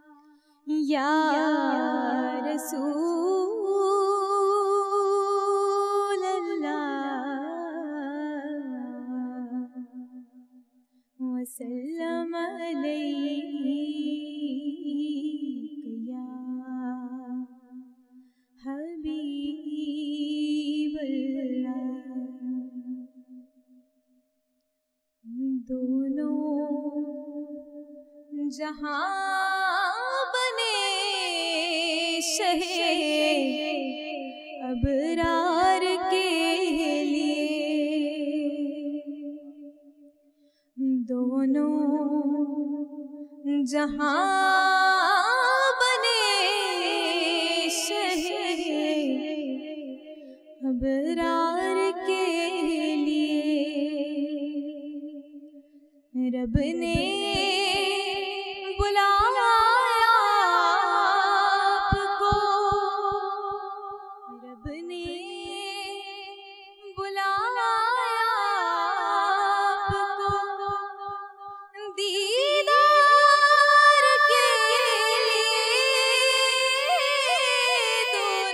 या रसूल वसल्लम अलैका हबीबल्लाह। दोनों जहां बने शहे अबरार के लिए, दोनों जहां बने शहे अबरार के लिए। रब ने बुलाया आपको, रब ने बुलाया आपको दीदार के लिए।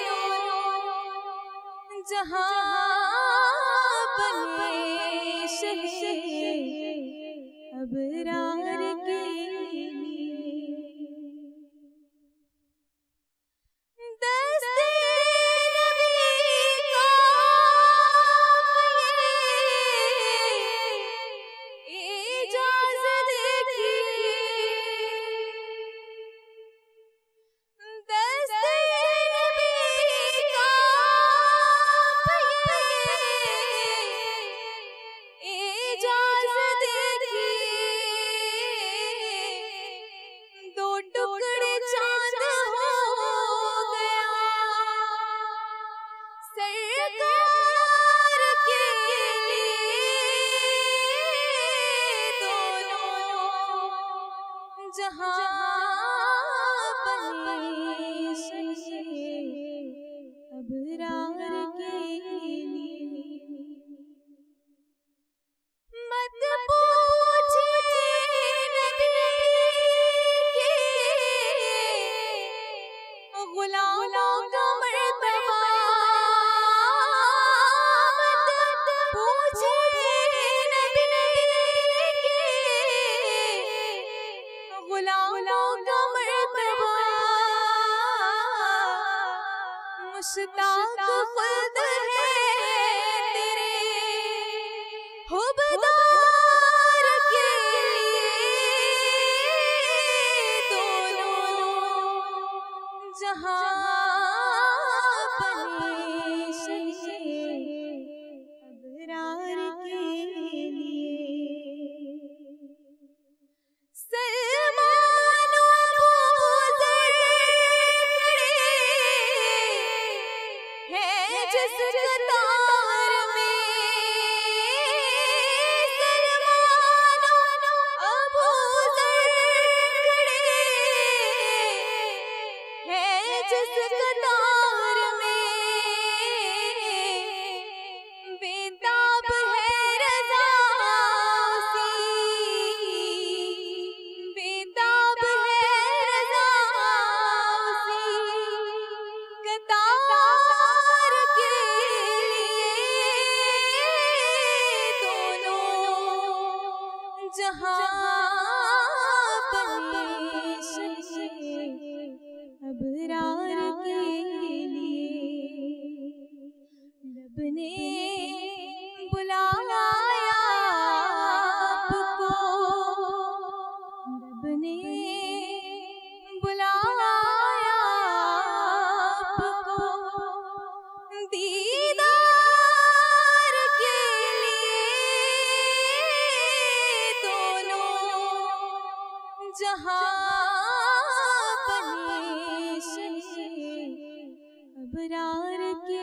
दोनों जहां बने शहे अबरार के लिए। दस्ते नबी का इजाज़त देखिए, दस्ते नबी का इजाज़त देखिए। दो टुकड़े चांद हो गया सरकार के लिए। दोनों जहां बने शहे अबरार के लिए। मत पूछिए नबी के गुलामों का मर्तबा, मत पूछिए नबी के गुलामों का मर्तबा। मुश्ताक खुद है तेरे हुबदार के लिए। दोनों जहां बने शहे अबरार के लिए। सलमान अबू ज़र खड़े हैं जिस कतार में, सलमान अबू ज़र खड़े हैं जिस कतार में। बेताब है रज़ा सी, बेताब है रज़ा सी कतार के लिए। दोनों जहां बने शहे अबरार के लिए। रब ने बुलाया आपको, रब ने बुलाया आपको दीदार के लिए। दोनों जहां बने शहे अबरार के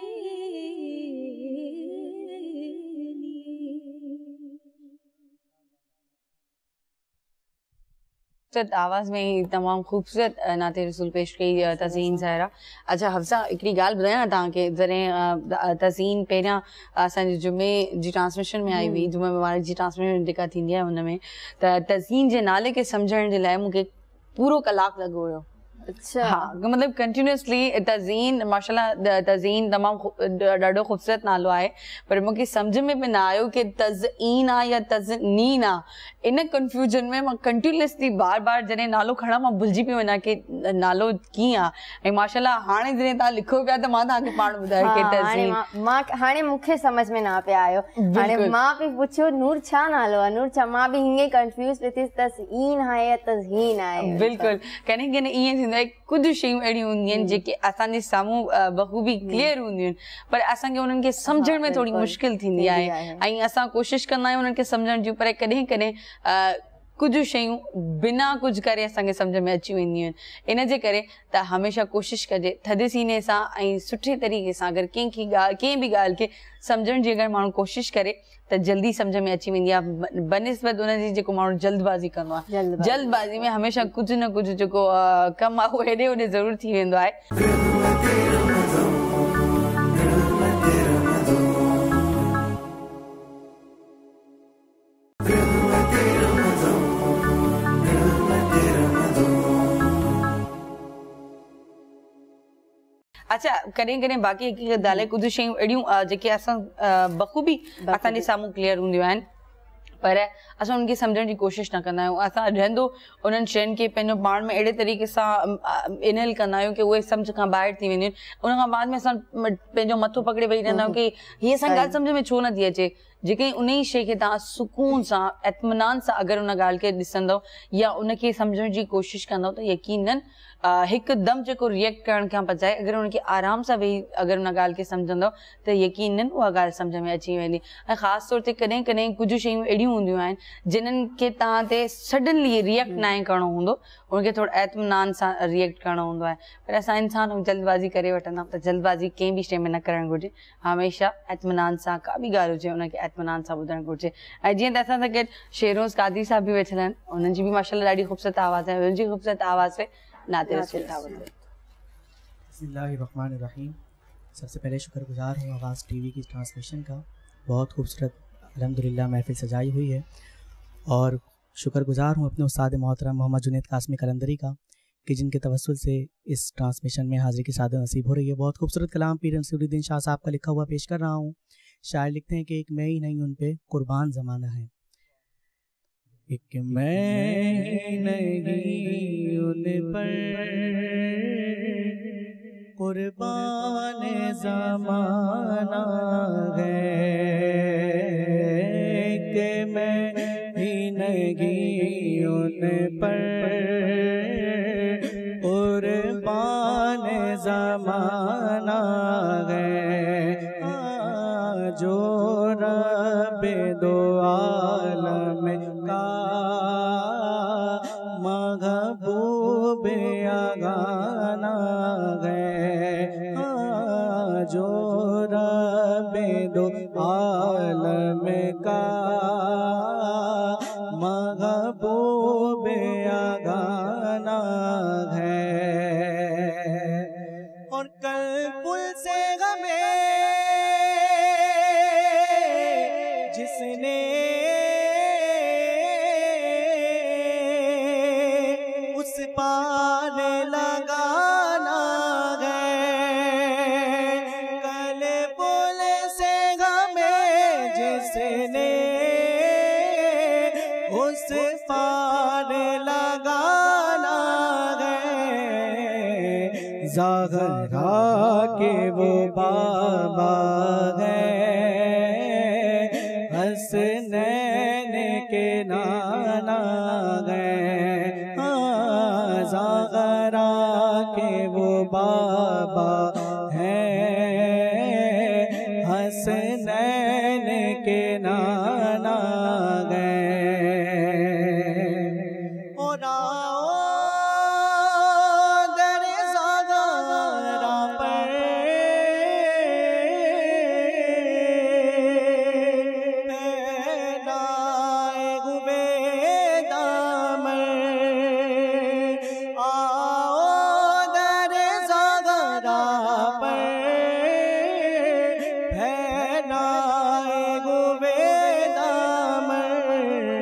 खूबसूरत आवाज़ में ही तमामु खूबसूरत नाते रसूल पेश कई तज़ीन ज़हरा। अच्छा हफ्सा हिकिड़ी ॻाल्हि ॿुधायां तव्हांखे, जॾहिं तज़ीन पहिरियां असांजे जुमे जी ट्रांसमिशन में आई हुई, जुमे मुबारक जी ट्रांसमिशन जेका थींदी आहे हुन में, त तज़ीन जे नाले खे सम्झण जे लाइ मूंखे पूरो कलाकु लॻो हुयो। अच्छा हाँ मतलब कंटिन्यूसली तज़ीन माशाल्लाह तज़ीन तमामु ॾाढो ख़ूबसूरत नालो आहे पर मूंखे सम्झ में बि न आयो कि तज़ईन आहे या तज़नीन आहे इन कंफ्यूजन में मां कंटिन्यूसली बार बार जॾहिं नालो खणा मां भुलिजी पई वञा कि नालो कीअं आहे ऐं माशाल्लाह हाणे जॾहिं तव्हां लिखो पिया त मां तव्हांखे पाण ॿुधायो कि तज़ीन मां हाणे मूंखे सम्झ में न पिया आयो हाणे मां बि पुछियो नूर छा नालो आहे नूर छा मां बि हीअं कंफ्यूज पई थियसि तज़ईन आहे या तज़हीन आहे बिल्कुलु कॾहिं कॾहिं ईअं थींदो आहे कुझु शयूं अहिड़ियूं हूंदियूं आहिनि जेके असांजे साम्हूं बख़ूबी क्लियर हूंदियूं आहिनि पर असांखे उन्हनि खे सम्झण में थोरी मुश्किल थींदी आहे ऐं असां कोशिशि कंदा आहियूं उन्हनि खे सम्झण जूं पर कॾहिं कॾहिं कुझु शयूं बिना कुझु करे असांखे सम्झ में अची वेंदियूं आहिनि इन जे करे त हमेशह कोशिशि कजे थधे सीने सां ऐं सुठे तरीक़े सां अगरि कंहिं बि ॻाल्हि खे सम्झण जी अगरि माण्हू कोशिशि करे त जल्दी सम्झ में अची वेंदी आहे बनिस्बत उनजी जेको माण्हू जल्दबाज़ी कंदो आहे जल्दबाज़ी में हमेशह कुझु न कुझु जेको कमु आहे उहो हेॾे होॾे ज़रूरु थी वेंदो आहे अच्छा कॾहिं कॾहिं बाक़ी हिकु ॻाल्हि आहे कुझु शयूं अहिड़ियूं जेके असां बख़ूबी असांजे साम्हूं क्लियर हूंदियूं आहिनि पर असां उनखे सम्झण जी कोशिशि न कंदा आहियूं असां रहंदो उन्हनि शयुनि खे पंहिंजो पाण में अहिड़े तरीक़े सां इनहेल कंदा आहियूं कि उहे सम्झ खां ॿाहिरि थी वेंदियूं आहिनि उन खां बाद में असां पंहिंजो मथो पकिड़े वेही रहंदा आहियूं कि हीअ असां ॻाल्हि सम्झ में छो नथी अचे जेके उन ई शइ खे तव्हां सुकून सां इत्मिनान सां अगरि उन ॻाल्हि खे ॾिसंदव या उनखे सम्झण जी कोशिशि कंदव त यकीनन हिकदमि जेको रिएक्ट करण खां बजाए अगरि उनखे आराम सां वेही अगरि उन ॻाल्हि खे सम्झंदव त यकीनन उहा ॻाल्हि सम्झ में अची वेंदी ऐं ख़ासि तौर ते कॾहिं कॾहिं कुझु शयूं अहिड़ियूं हूंदियूं आहिनि जिन्हनि खे तव्हां ते सडनली रिएक्ट न आहे करिणो हूंदो उनखे थोरो इत्मिनान सां रिएक्ट करिणो हूंदो आहे पर असां इंसान जल्दबाज़ी करे वठंदा आहियूं त जल्दबाज़ी कंहिं बि शइ में न करणु घुरिजे हमेशह इत्मिनान सां का बि ॻाल्हि हुजे उनखे इत्मिनान सां ॿुधणु घुरिजे ऐं जीअं त असां सां गॾु शेरोज़ कादरी साहब बि वेठल आहिनि उन्हनि जी बि माशाल्लाह ॾाढी ख़ूबसूरत आवाज़ आहे उन्हनि जी ख़ूबसूरत आवाज़ पे नाते रसूल था ॿुधो बिस्मिल्लाहिर्रहमानिर्रहीम सबसे पहले शुक्रगुजार हूँ आवाज़ टीवी की ट्रांसमिशन का बहुत खूबसूरत अल्हम्दुलिल्लाह महफिल सजाई हुई है और शुक्रगुजार हूँ अपने उस्ताद मोहतरम मोहम्मद जुनैद कासमी कलंदरी का कि जिनके तवस्सुल से इस ट्रांसमिशन में हाज़िरी की सादत नसीब हो रही है। बहुत खूबसूरत कलाम पीर नसीरुद्दीन शाह साहब का लिखा हुआ पेश कर रहा हूँ। शायर लिखते हैं कि एक मैं ही नहीं उन पे कुर्बान ज़माना है, एक मैं ही नहीं उन पर कुर्बान ज़माना है, कि मैं ही नहीं उन पर कुर्बान ज़माना है, जो रब दो आलम का महबूब आगाना है, जो रब दो आलम का महबूब आगाना है। और कल पुल से हमें जिसने उस पार लगाना है, कल पुल से हमें जिसने उस पार लगाना है, ज़हरा के वो बाबा है, हसनैन के नाना है, ज़हरा के वो बाबा है, हसनैन के नाना है। और आओ दर ज़हरा पर पहनाए हुए दामन, आओ दर ज़हरा पर पहनाए हुए दामन,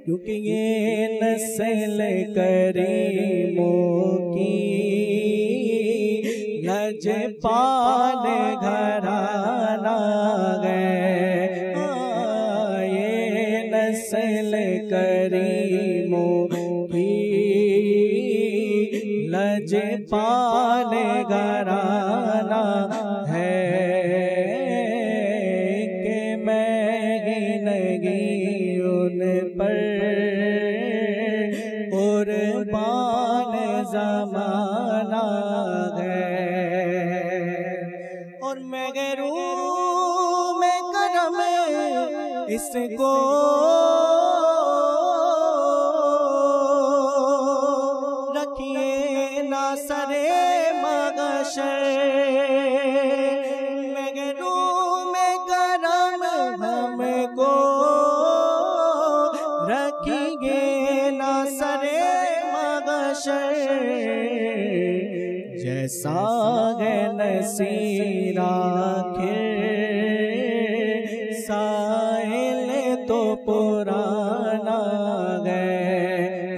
क्योंकि ये नस्ल करीमों की लजपाल घराना है। ये नस्ल करीमों की लजपाल घराना है कि मैं गिनगी उन पर कुर्बान ज़माना है। और मगरूम करम इसको रखिए ना सरे मगशर, मगरूम करम हमको रखिए ना सरे मगशर। जैसा है नसीरा साहिल तो पुराना है।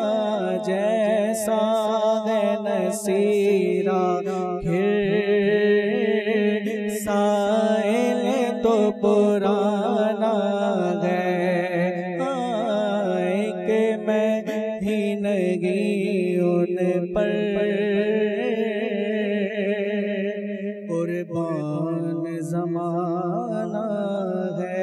जैसा है नसीरा साहिल तो पुराना है। कि मैं ही नगी उन पर कुर्बान ज़माना है।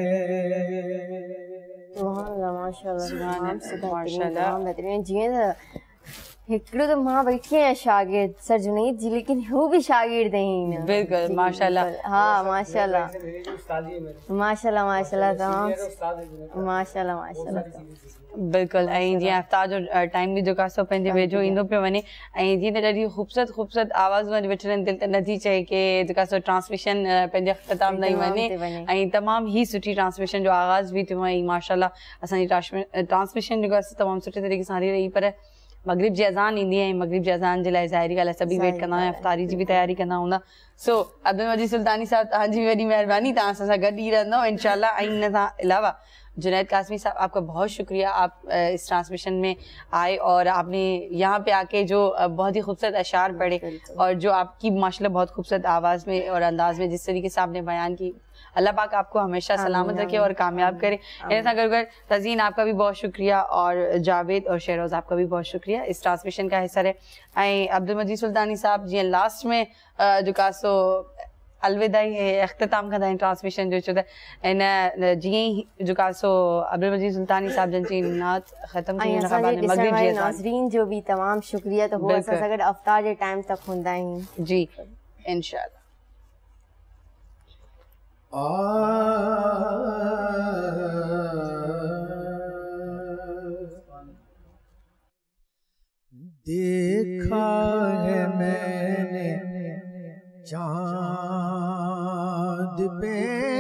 माशाल्लाह बेहतरीन जीअं हिकिड़ो त मां वेठी आहियां शागिर्द सर जुनैद जी, लेकिन हू भी शागिर्द आहिनि। बिल्कुल माशाल्लाह। हाँ माशाल्लाह माशाल्लाह माशाल्लाह तमामु माशाल्लाह माशाल्लाह। बिल्कुल। ऐं जीअं अफ्तार जो टाइम बि जेको आहे पंहिंजे वेझो ईंदो पियो वञे, ऐं जीअं त ॾाढी ख़ूबसूरत ख़ूबसूरत आवाज़ूं अॼु वेठल आहिनि, दिलि त नथी चए की जेका ट्रांसमिशन पंहिंजे अख़्ताम ताईं वञे। ऐं तमामु ई सुठी ट्रांसमिशन जो आगाज़ बि थियो ऐं माशाल्लाह असांजी ट्रांसमिशन जेको आहे तमामु सुठे तरीक़े सां हली रही। पर मगरिब जी अज़ान ईंदी आहे, मगरिब जी अज़ान जे लाइ ज़ाहिरी ॻाल्हि आहे सभी वेट कंदा आहियूं, अफ्तारी जी बि तयारी कंदा हूंदा। सो अब्दुल मजीद सुल्तानी साहब तव्हांजी वॾी महिरबानी, तव्हां असां सां गॾु ई रहंदव इंशाल्लाह। ऐं इन सां अलावा जुनैद कासमी साहब, आपका बहुत शुक्रिया, आप इस ट्रांसमिशन में आए और आपने यहाँ पे आके जो बहुत ही खूबसूरत अशार पढ़े और जो आपकी माशाल्लाह बहुत खूबसूरत आवाज़ में और अंदाज में जिस तरीके से आपने बयान की, अल्लाह पाक आपको हमेशा सलामत रखे और कामयाब करे। ऐसा कर तज़ीन आपका भी बहुत शुक्रिया और जावेद और शहरोज़ आपका भी बहुत शुक्रिया इस ट्रांसमिशन का हिस्सा रहे। ऐं अब्दुल मजीद सुल्तानी साहब जीअं लास्ट में जेका सो अलविदाई अख़्ताम कंदा आहिनि ट्रांसमिशन जो, छो त इन जीअं ई जेका सो अब्दुल मजीद सुल्तानी साहब जन जी नात ख़त्म थी वञे, नाज़रीन जो भी तमामु शुक्रिया। त हो असां सां गॾु अफ्तार जे टाइम तक हूंदा आहिनि जी इंशाल्लाह। देखा है मैंने चाँद पे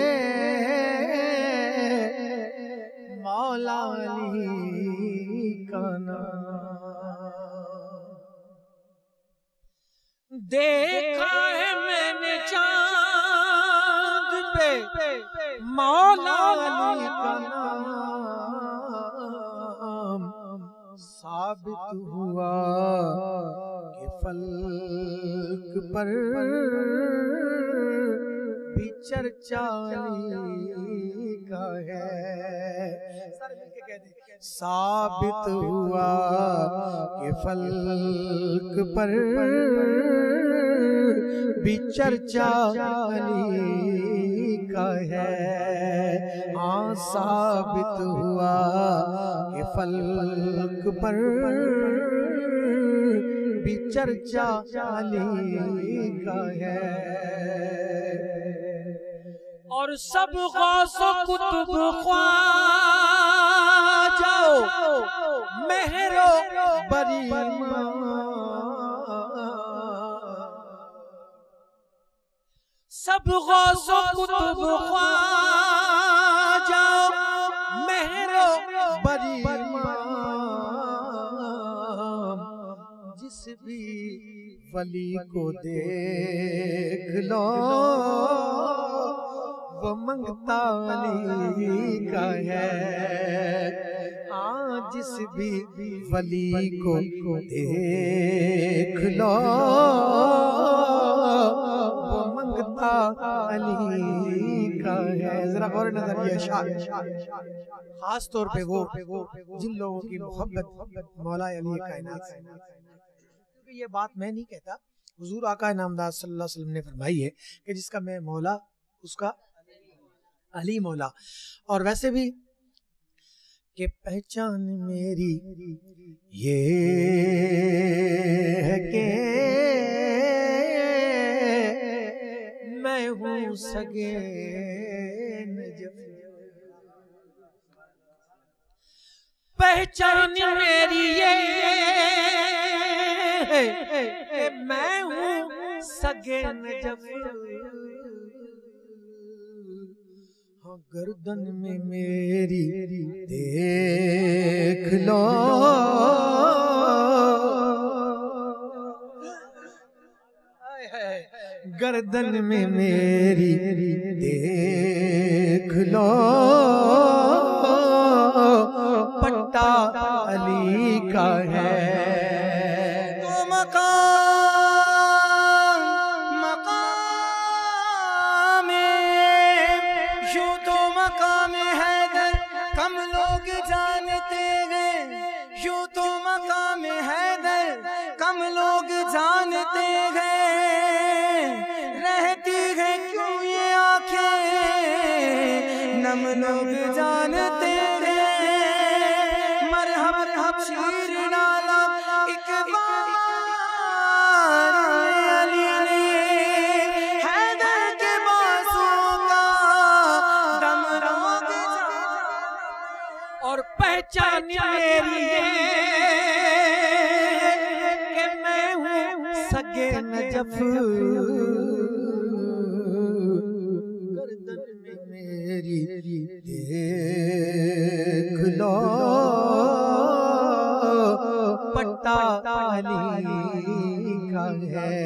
मौला अली का नाम, देखा है मैंने चाँद पे मौला अली का नाम, साबित हुआ कि फल्क पर भी चर्चा का है। साबित हुआ कि फल्क पर भी चर्चा का है। हाँ साबित हुआ कि फल्क पर भी चर्चा का है। और सब गौसो कुतुब ख्वाजा मेहरो बरीमा, सब गौसो कुतुब ख्वाजा मेहरो बरीमा, जिस भी वली को देख लो वो मंगता अली का है। हाँ जिस भी वली को देख लो वो मंगता अली का है। जरा और नजर ये खास तौर पे वो जिन लोगों की मोहब्बत मौला अली कायनात से, क्योंकि ये बात मैं नहीं कहता, हुजूर आका नामदार सल्लल्लाहु अलैहि वसल्लम ने फरमाई है कि जिसका मैं मौला उसका अली मौला। और वैसे भी कि पहचान मेरी ये है कि मैं हूँ सगे नजफ। पहचान मेरी ये है मैं हूँ सगे नजफ। हाँ गर्दन में मेरी देख लो गर्दन में मेरी देख लो पट्टा अली का है। तो मकाम यूं तो मकाम हैदर कम लोग जानते हैं, यूं तो मकाम हैदर कम लोग जानते हैं। रहती है क्यों ये आंखें नम लोग जानते हैं। मरहब शीर नाला एक बार अली ने हैदर के बासों का दम लोग और पहचान मेरी कि मैं हूँ सगे नजफ। गर्दन में मेरी देख लो पट्टा अली का है।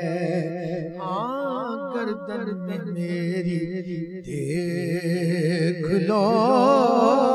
हाँ गर्दन में मेरी देख लो